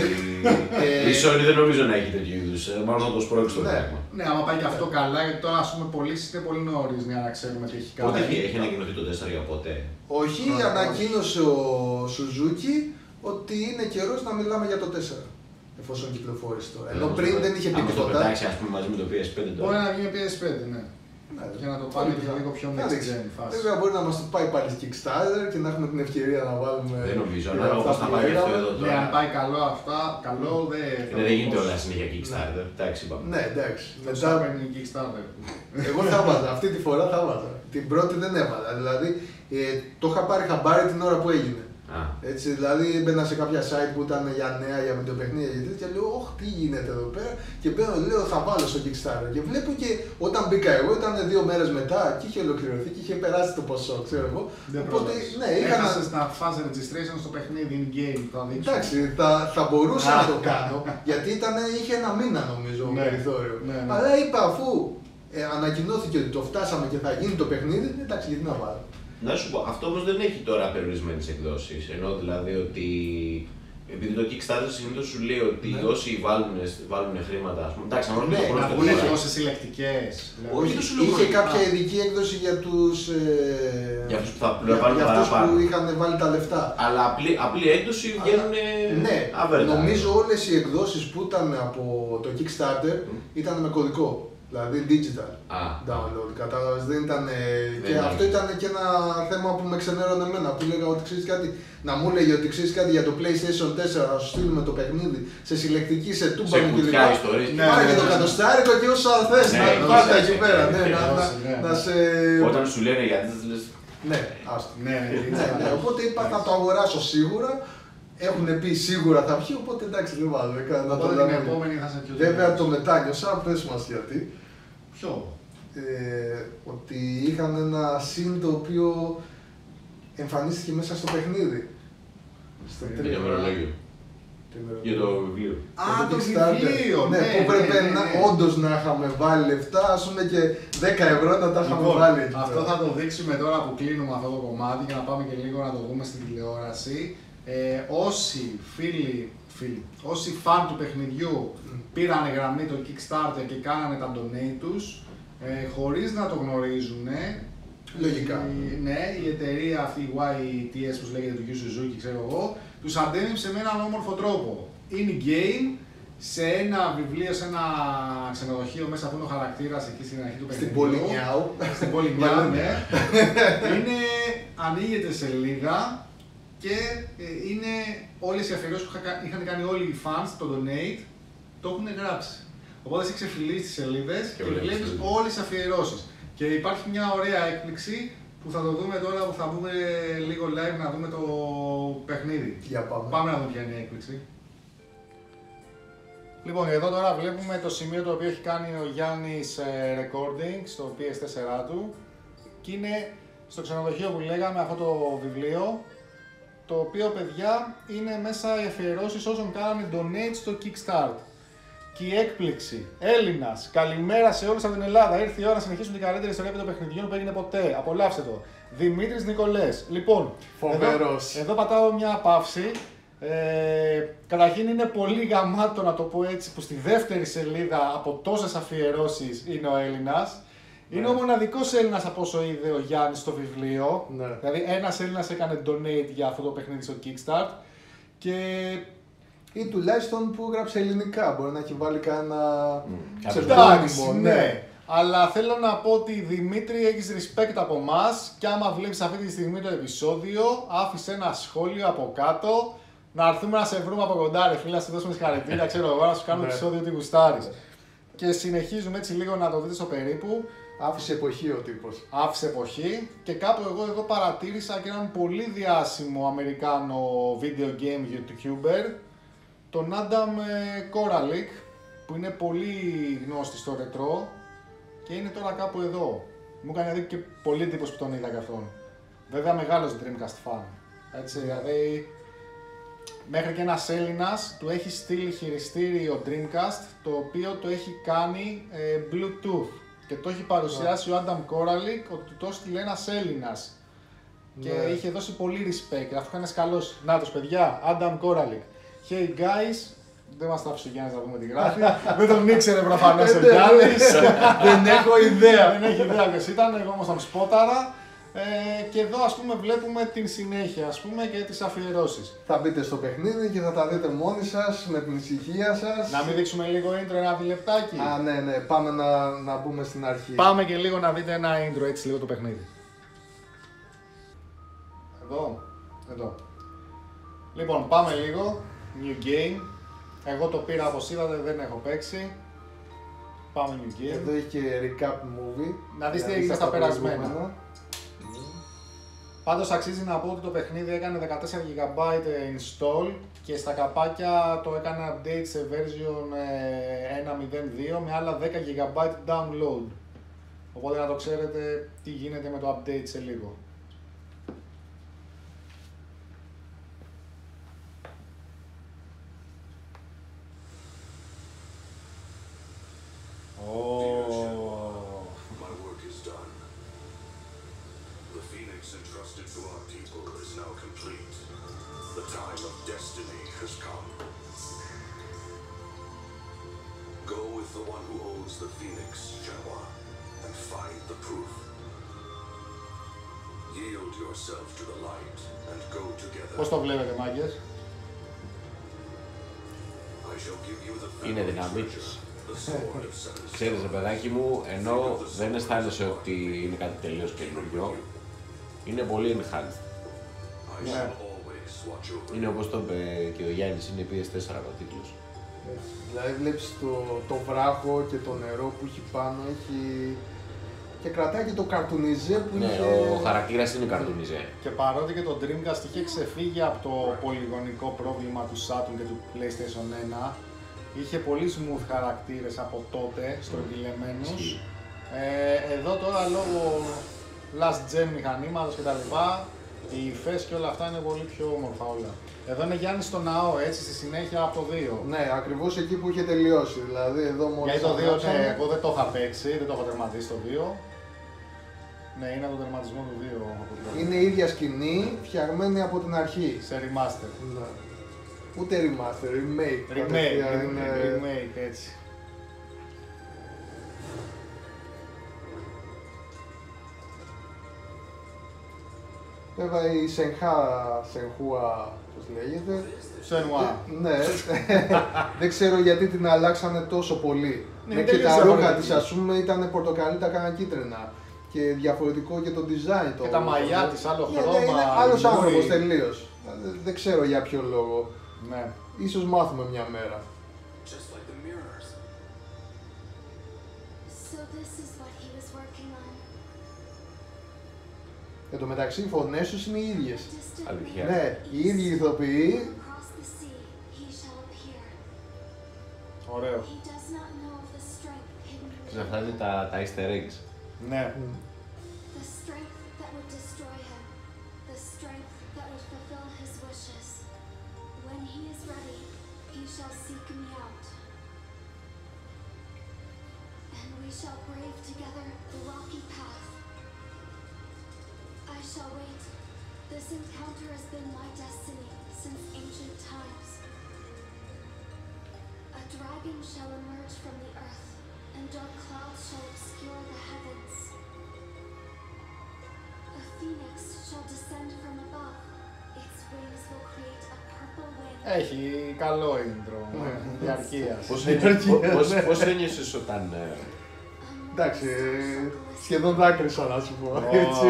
ε, η Sony δεν νομίζω να έχει τέτοιου είδους, ε, μάλλον θα το σπρώξει το Ναι. πράγμα. Ναι, άμα πάει και αυτό καλά, γιατί τώρα ας πούμε πωλήσεις είναι πολύ νωρίς για να ξέρουμε τι έχει Πότε κάνει. έχει, έχει ανακοινωθεί το τέσσερα για ποτέ. Όχι, ανακοίνωσε ο Suzuki ότι είναι καιρός να μιλάμε για το τέσσερα. Εφόσον κυκλοφόρησε τώρα. Ενώ πριν δεν είχε πει Αν το τίποτα. πετάξει ας πούμε μαζί με το πι ες φάιβ Μπορεί τώρα. να βγει πι ες φάιβ, ναι. Ναι, Για να το πάρει πολύ και λίγο πιο καλά. next gen φάση. Βέβαια μπορεί να μας το πάει πάλι στο Kickstarter και να έχουμε την ευκαιρία να βάλουμε. Δεν νομίζω, και ανάλογα αυτά πώς θα που πάει αυτό λέγαμε. εδώ Ναι, αν τώρα. πάει καλό αυτά, καλό δεν Ναι, δεν γίνεται όλα συνέχεια Kickstarter. Εντάξει, είπαμε. Ναι, εντάξει. Μετά Μετά παίρνει Kickstarter. εγώ θα βάζα. Αυτή τη φορά θα βάζα. Την πρώτη δεν έβαλα. Δηλαδή ε, το είχα πάρει χαμπάρι την ώρα που έγινε. Α, Έτσι, δηλαδή μπαίνα σε κάποια site που ήταν για νέα, για βιντεοπαιχνίδια και τέτοια, λέω, Ωχ, τι γίνεται εδώ πέρα. Και μπαίνω, λέω, θα βάλω στο Kickstarter. Και βλέπω και όταν μπήκα εγώ, ήταν δύο μέρες μετά και είχε ολοκληρωθεί και είχε περάσει το ποσό, ξέρω εγώ. Δεν Οπότε, πρόλαβες. ναι, είχα να. Έχασες τα fast registration στο παιχνίδι in-game, θα δείξω. Εντάξει, θα, θα μπορούσα να το κάνω, γιατί ήταν, είχε ένα μήνα νομίζω Ναι, περιθώριο. ναι, ναι. Αλλά είπα, αφού ε, ανακοινώθηκε ότι το φτάσαμε και θα γίνει το παιχνίδι, εντάξει, γιατί να βάλω. να σου πω, αυτό όμως δεν έχει τώρα περιορισμένες εκδόσεις. Ενώ δηλαδή ότι. Επειδή το Kickstarter συνήθως σου λέει ότι Ναι. όσοι βάλουν, βάλουν χρήματα, ας πούμε. Εντάξει, αν Ναι, το Να πρώτο βγουν φορά. εκδόσεις συλλεκτικές. δηλαδή. Όχι, δεν σου λέω είχε μόνο. κάποια Α. ειδική έκδοση για τους, ε, Για αυτούς που θα για, βάλουν για αυτούς παραπάνω. που είχαν βάλει τα λεφτά. Αλλά απλή, απλή έκδοση βγαίνουν. Ναι, άβερτα. νομίζω όλες οι εκδόσεις που ήταν από το Kickstarter ήταν με κωδικό, δηλαδή digital Α, download, κατάλαβες, δεν ήταν, και είναι. αυτό ήταν και ένα θέμα που με ξενέρωνε εμένα, που έλεγα ότι ξέρεις κάτι, να μου έλεγε ότι ξέρεις κάτι για το PlayStation τέσσερα, θα σου στείλουμε το παιχνίδι σε συλλεκτική, σε τούμπανο κλπ. κουτιά ιστορίες. Ναι, Πάρε ναι, και το ναι. κατοστάρικο και όσο θες, Ναι, να ναι, πάρτε ναι, εκεί ναι, πέρα, ναι, ναι, ναι, να- ναι, να- ναι. να σε... Όταν σου λένε γιατί δεν λες. Ναι, άστο. Ναι, Ναι, ναι, οπότε είπα θα το αγοράσω σίγουρα. Έχουν πει σίγουρα θα βγει, οπότε εντάξει δεν βάζω. Έκανα να το Οπότε την λέω. επόμενη θα σε πιο Βέβαια δυνατός. το μετάνιωσα, πες μας γιατί. Ποιο? Ε, ότι είχαν ένα συν το οποίο εμφανίστηκε μέσα στο παιχνίδι. Στο Για Για το τρίτο. ημερολόγιο. Το ημερολόγιο. Για το βιβλίο. Α, Για το Kickstarter. βιβλίο! Ναι, που πρέπει ναι, να, ναι. όντως να είχαμε βάλει λεφτά, ας πούμε και δέκα ευρώ να τα είχαμε Λοιπόν, βάλει. εκεί αυτό πέρα. θα το δείξουμε τώρα που κλείνουμε αυτό το κομμάτι για να πάμε και λίγο να το δούμε στην τηλεόραση. Ε, όσοι φίλοι, φίλοι, όσοι φαν του παιχνιδιού πήραν γραμμή το Kickstarter και κάνανε τα donate τους, ε, χωρίς να το γνωρίζουν, Λογικά. η, ναι, η εταιρεία αυτή η γουάι τι ες, όπως λέγεται, του Yu Suzuki, ξέρω εγώ, τους αντέμιψε με έναν όμορφο τρόπο. In-game, σε ένα βιβλίο, σε ένα ξενοδοχείο μέσα που είναι ο χαρακτήρας εκεί στην αρχή του παιχνιδιού. Στην Πολυνιάου. Στην Πολυνιάου, ναι. Είναι, ανοίγεται σελίδα και ε, είναι όλες οι αφιερώσεις που είχα- είχαν κάνει όλοι οι fans, το donate, το έχουν γράψει. Οπότε εσύ ξεφυλίζεις τις σελίδες Και και, βλέπεις βλέπεις τις- όλες τις αφιερώσεις. Και υπάρχει μια ωραία έκπληξη που θα το δούμε τώρα που θα μπούμε λίγο live να δούμε το παιχνίδι. Για πάμε. Πάμε να δούμε ποια είναι η έκπληξη. Λοιπόν, εδώ τώρα βλέπουμε το σημείο το οποίο έχει κάνει ο Γιάννης ε, recording στο πι ες φορ του και είναι στο ξενοδοχείο που λέγαμε αυτό το βιβλίο, το οποίο, παιδιά, είναι μέσα οι αφιερώσεις όσων κάνανε donate στο Kickstart. Και η έκπληξη, Έλληνας, καλημέρα σε όλους από την Ελλάδα. Ήρθε η ώρα να συνεχίσουμε την καλύτερη ιστορία των παιχνιδιών που έγινε ποτέ. Απολαύστε το. Δημήτρης Νικολές. Λοιπόν, Φοβερός. Εδώ, εδώ πατάω μια παύση. Ε, καταρχήν είναι πολύ γαμάτο, να το πω έτσι, που στη δεύτερη σελίδα από τόσες αφιερώσεις είναι ο Έλληνας. Είναι Ναι. ο μοναδικός Έλληνας από όσο είδε ο Γιάννης στο βιβλίο. Ναι. Δηλαδή ένας Έλληνας έκανε donate για αυτό το παιχνίδι στο Kickstart. Και Ή τουλάχιστον που έγραψε ελληνικά. Μπορεί να έχει βάλει κανένα εντάξει, ψευδόνυμο. ναι. Αλλά θέλω να πω ότι Δημήτρη, έχεις respect από εμάς και άμα βλέπεις αυτή τη στιγμή το επεισόδιο, άφησε ένα σχόλιο από κάτω. Να έρθουμε να σε βρούμε από κοντά, ρε φίλε, να σου δώσουμε συγχαρητήρια, ξέρω εγώ, να σου κάνουμε Ναι. επεισόδιο ότι γουστάρεις. Και συνεχίζουμε έτσι λίγο να το δείτε στο περίπου. Άφησε εποχή ο τύπος. Άφησε εποχή και κάπου εγώ εδώ παρατήρησα και έναν πολύ διάσημο Αμερικάνο video game YouTuber, τον Adam Koralik, που είναι πολύ γνώστη στο ρετρό και είναι τώρα κάπου εδώ. Μου έκανε δει και πολύ εντύπωση που τον είδα και αυτόν. Βέβαια μεγάλος Dreamcast fan. Έτσι, δηλαδή μέχρι και ένας Έλληνας του έχει στείλει χειριστήριο Dreamcast, το οποίο το έχει κάνει ε, Bluetooth και το έχει παρουσιάσει ο Adam Koralik ότι του το έστειλε ένας Έλληνας και Ναι. είχε δώσει πολύ respect, αυτό ήταν καλός. Νάτος παιδιά, Adam Koralik. Hey guys, δεν μας τα άφησε ο Γιάννης να δούμε τι γράφει, δεν τον ήξερε προφανώς ο Γιάννης. Δεν έχω ιδέα. Δεν έχει ιδέα ποιος ήταν, εγώ όμως τον σπόταρα. Ε, και εδώ ας πούμε βλέπουμε την συνέχεια ας πούμε και τις αφιερώσεις. Θα μπείτε στο παιχνίδι και θα τα δείτε μόνοι σας, με την ησυχία σας. Να μην δείξουμε λίγο intro, ένα λεπτάκι. Α, ναι, ναι, πάμε να, να μπούμε στην αρχή. Πάμε και λίγο να δείτε ένα intro, έτσι λίγο το παιχνίδι. Εδώ, εδώ. Λοιπόν, πάμε λίγο. New game. Εγώ το πήρα όπως είδατε, δεν έχω παίξει. Πάμε new game. Εδώ έχει και recap movie. Να δεις τι Δηλαδή έγινε στα περασμένα. προηγούμενα. Πάντως αξίζει να πω ότι το παιχνίδι έκανε δεκατέσσερα τζι μπι install και στα καπάκια το έκανε update σε version ένα κόμμα μηδέν δύο με άλλα δέκα τζι μπι download. Οπότε να το ξέρετε τι γίνεται με το update σε λίγο. My work is done. The Phoenix entrusted to our people is now complete. The time of destiny has come. Go with the one who holds the Phoenix, Shenhua, and find the proof. Yield yourself to the light and go together. Πώς το βλέπετε, μάγκες? I shall give you the Είναι family δυναμή. treasure, the sword of seven Ξέρεις, ρε παιδάκι μου, ενώ δεν αισθάνεσαι ότι είναι κάτι τελείως καινούριο, είναι πολύ enhanced. I shall always watch over Είναι όπως το είπε και ο Γιάννης, είναι πι ες φορ ο τίτλος. Δηλαδή βλέπεις το, το βράχο και το νερό που έχει πάνω, έχει... και κρατάει και το καρτουνιζέ που Ναι, είχε... ο χαρακτήρας είναι καρτουνιζέ. Και παρότι και το Dreamcast είχε ξεφύγει από το πολυγωνικό πρόβλημα του Saturn και του PlayStation ένα, είχε πολύ smooth χαρακτήρες από τότε, στρογγυλεμένους. Ισχύει. Ε, εδώ τώρα λόγω last gen μηχανήματος και τα λοιπά, οι υφές και όλα αυτά είναι πολύ πιο όμορφα όλα. Εδώ είναι Γιάννης στο ναό, έτσι, στη συνέχεια από το δύο. Ναι, ακριβώς εκεί που είχε τελειώσει, δηλαδή εδώ μόλις... Γιατί το δύο, ανάψαμε. ναι, εγώ δεν το είχα παίξει, δεν το έχω τερματίσει το δύο. Ναι, είναι από τον τερματισμό του δύο. Είναι η ίδια σκηνή, φτιαγμένη από την αρχή. Σε remaster. Ναι. Ούτε remaster, remake. Remake, κατευθείαν, remake, είναι- remake, έτσι. Βέβαια η Σενχά, Σενχούα, πώς λέγεται. Σενουά. Ναι, δεν ξέρω γιατί την αλλάξανε τόσο πολύ. Ναι, Ναι, και τελείως τα ρούχα διαφορετική. της, ας πούμε, ήταν πορτοκαλί, τα έκανα κίτρινα. Και διαφορετικό και το design. Και το... τα μαλλιά της, άλλο Ναι, χρώμα, ναι, είναι άλλος λουρί. άνθρωπος τελείως. Δεν, δεν ξέρω για ποιο λόγο. Ναι. Ίσως μάθουμε μια μέρα. just like the mirrors. So this is what he was working on. Εν τω μεταξύ οι φωνές τους είναι οι ίδιες. Distant Αλήθεια. Ναι, οι ίδιοι ηθοποιοί. across the sea, he shall appear. Ωραίο. He does not know of the strength hidden Ξέρεις, within αυτά είναι τα, τα easter eggs. Ναι. the strength that would destroy him, the strength that would fulfill his wishes. When he is ready, he shall seek me out. And we shall brave together the rocky path. I shall wait. This encounter has been my destiny since ancient times. A dragon shall emerge from the earth, and dark clouds shall obscure the heavens. A phoenix shall descend from above. Its wings will create a purple wind. Έχει καλό intro, διαρκείας. Πώς ένιωσες όταν... Εντάξει, σχεδόν δάκρυσα να σου πω, έτσι.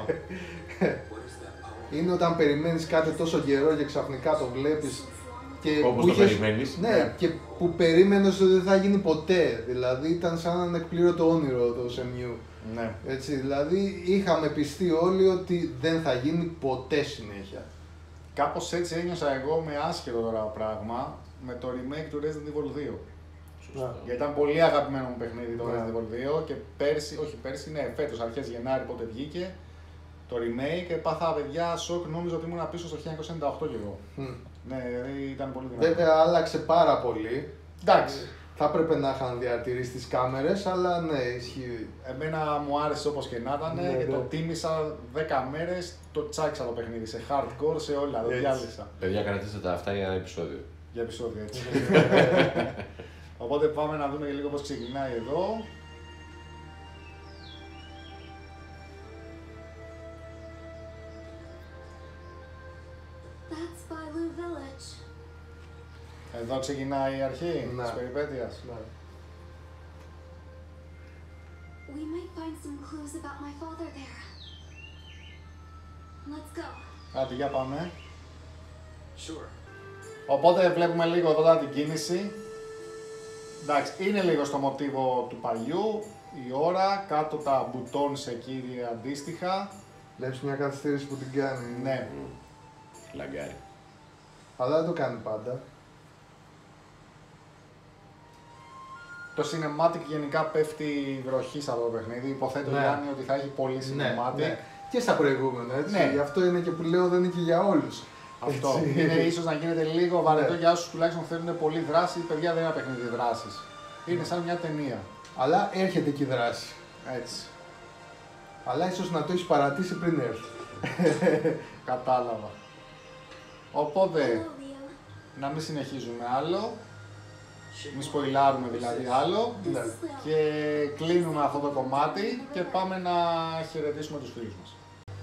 Είναι όταν περιμένεις κάτι τόσο καιρό και ξαφνικά το βλέπεις και όπως που το είχες- περιμένεις. Ναι, και που περίμενες ότι δεν θα γίνει ποτέ. Δηλαδή ήταν σαν ένα εκπλήρωτο όνειρο το Σεμιού. Ναι. Έτσι, δηλαδή είχαμε πιστεί όλοι ότι δεν θα γίνει ποτέ συνέχεια. Κάπως έτσι ένιωσα εγώ με άσχετο τώρα πράγμα με το remake του Resident Evil δύο. Σωστά. Γιατί ήταν πολύ αγαπημένο μου παιχνίδι το Ναι. Resident Evil δύο και πέρσι, όχι πέρσι, ναι, φέτος αρχές Γενάρη πότε βγήκε το remake και πάθα παιδιά σοκ, νόμιζα ότι ήμουν πίσω στο χίλια εννιακόσια ενενήντα οκτώ κι εγώ. Μμ. Ναι, δηλαδή ήταν πολύ δυνατό. Βέβαια άλλαξε πάρα πολύ. Εντάξει, Θα έπρεπε να είχαν διατηρήσει τις κάμερες, αλλά ναι, ισχύει. εμένα μου άρεσε όπως και να ήταν Ναι, και ναι. το τίμησα δέκα μέρες, το τσάκισα το παιχνίδι σε hardcore, σε όλα, το Έτσι. διάλυσα. Παιδιά, κρατήστε τα αυτά για ένα επεισόδιο. Για επεισόδιο έτσι. Οπότε πάμε να δούμε και λίγο πώς ξεκινάει εδώ. That's Bailu Village. Εδώ ξεκινάει η αρχή Ναι. της περιπέτειας. Ναι. We might find some clues about my father there. Let's go. Άντε, για πάμε. Sure. Οπότε βλέπουμε λίγο εδώ τώρα την κίνηση. Εντάξει, είναι λίγο στο μοτίβο του παλιού, η ώρα, κάτω τα buttons εκεί αντίστοιχα. Βλέπεις μια καθυστέρηση που την κάνει. Ναι, Λαγκάρι. Αλλά δεν το κάνει πάντα. το cinematic γενικά πέφτει βροχή σε αυτό το παιχνίδι. Υποθέτω Ναι. Γιάννη ότι θα έχει πολύ cinematic. Ναι. Και στα προηγούμενα, έτσι. Ναι. Γι' αυτό είναι και που λέω δεν είναι και για όλους. Αυτό. Έτσι. Είναι ίσως να γίνεται λίγο βαρετό Ναι. για όσους τουλάχιστον θέλουν πολύ δράση. Παιδιά, δεν είναι ένα παιχνίδι δράσης. Είναι σαν μια ταινία. Αλλά έρχεται και η δράση. Έτσι. Αλλά ίσως να το έχει παρατήσει πριν έρθει. Κατάλαβα. Οπότε, Hello, Leo. να μην συνεχίζουμε άλλο. Μη σποιλάρουμε δηλαδή άλλο. This is Leo. Και κλείνουμε αυτό το κομμάτι και πάμε να χαιρετήσουμε τους φίλους μας.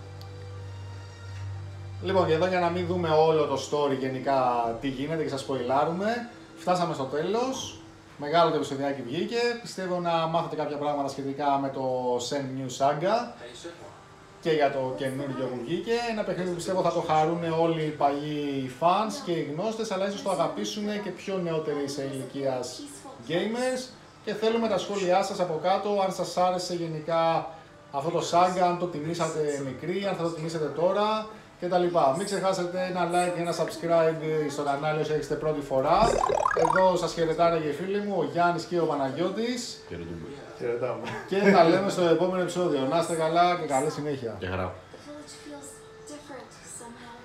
Λοιπόν, και εδώ για να μην δούμε όλο το story γενικά τι γίνεται και σας σποιλάρουμε, φτάσαμε στο τέλος. Μεγάλο το επεισοδιάκι βγήκε. Πιστεύω να μάθετε κάποια πράγματα σχετικά με το Shenmue Saga και για το καινούργιο που βγήκε. Ένα παιχνίδι που πιστεύω θα το χαρούν όλοι οι παλιοί fans και οι γνώστες, αλλά ίσως το αγαπήσουν και πιο νεότεροι σε ηλικίας gamers. Και θέλουμε τα σχόλιά σας από κάτω, αν σας άρεσε γενικά αυτό το Saga, αν το τιμήσατε μικρή, αν θα το τιμήσετε τώρα κτλ. Μην ξεχάσετε ένα like και ένα subscribe στο κανάλι όσοι έχετε πρώτη φορά. Εδώ σας χαιρετάνε και οι φίλοι μου, ο Γιάννης και ο Παναγιώτης. Χαιρετούμε. Χαιρετάμε. Και τα λέμε στο επόμενο επεισόδιο. Να είστε καλά και καλή συνέχεια. Γεια χαρά. The village feels different somehow.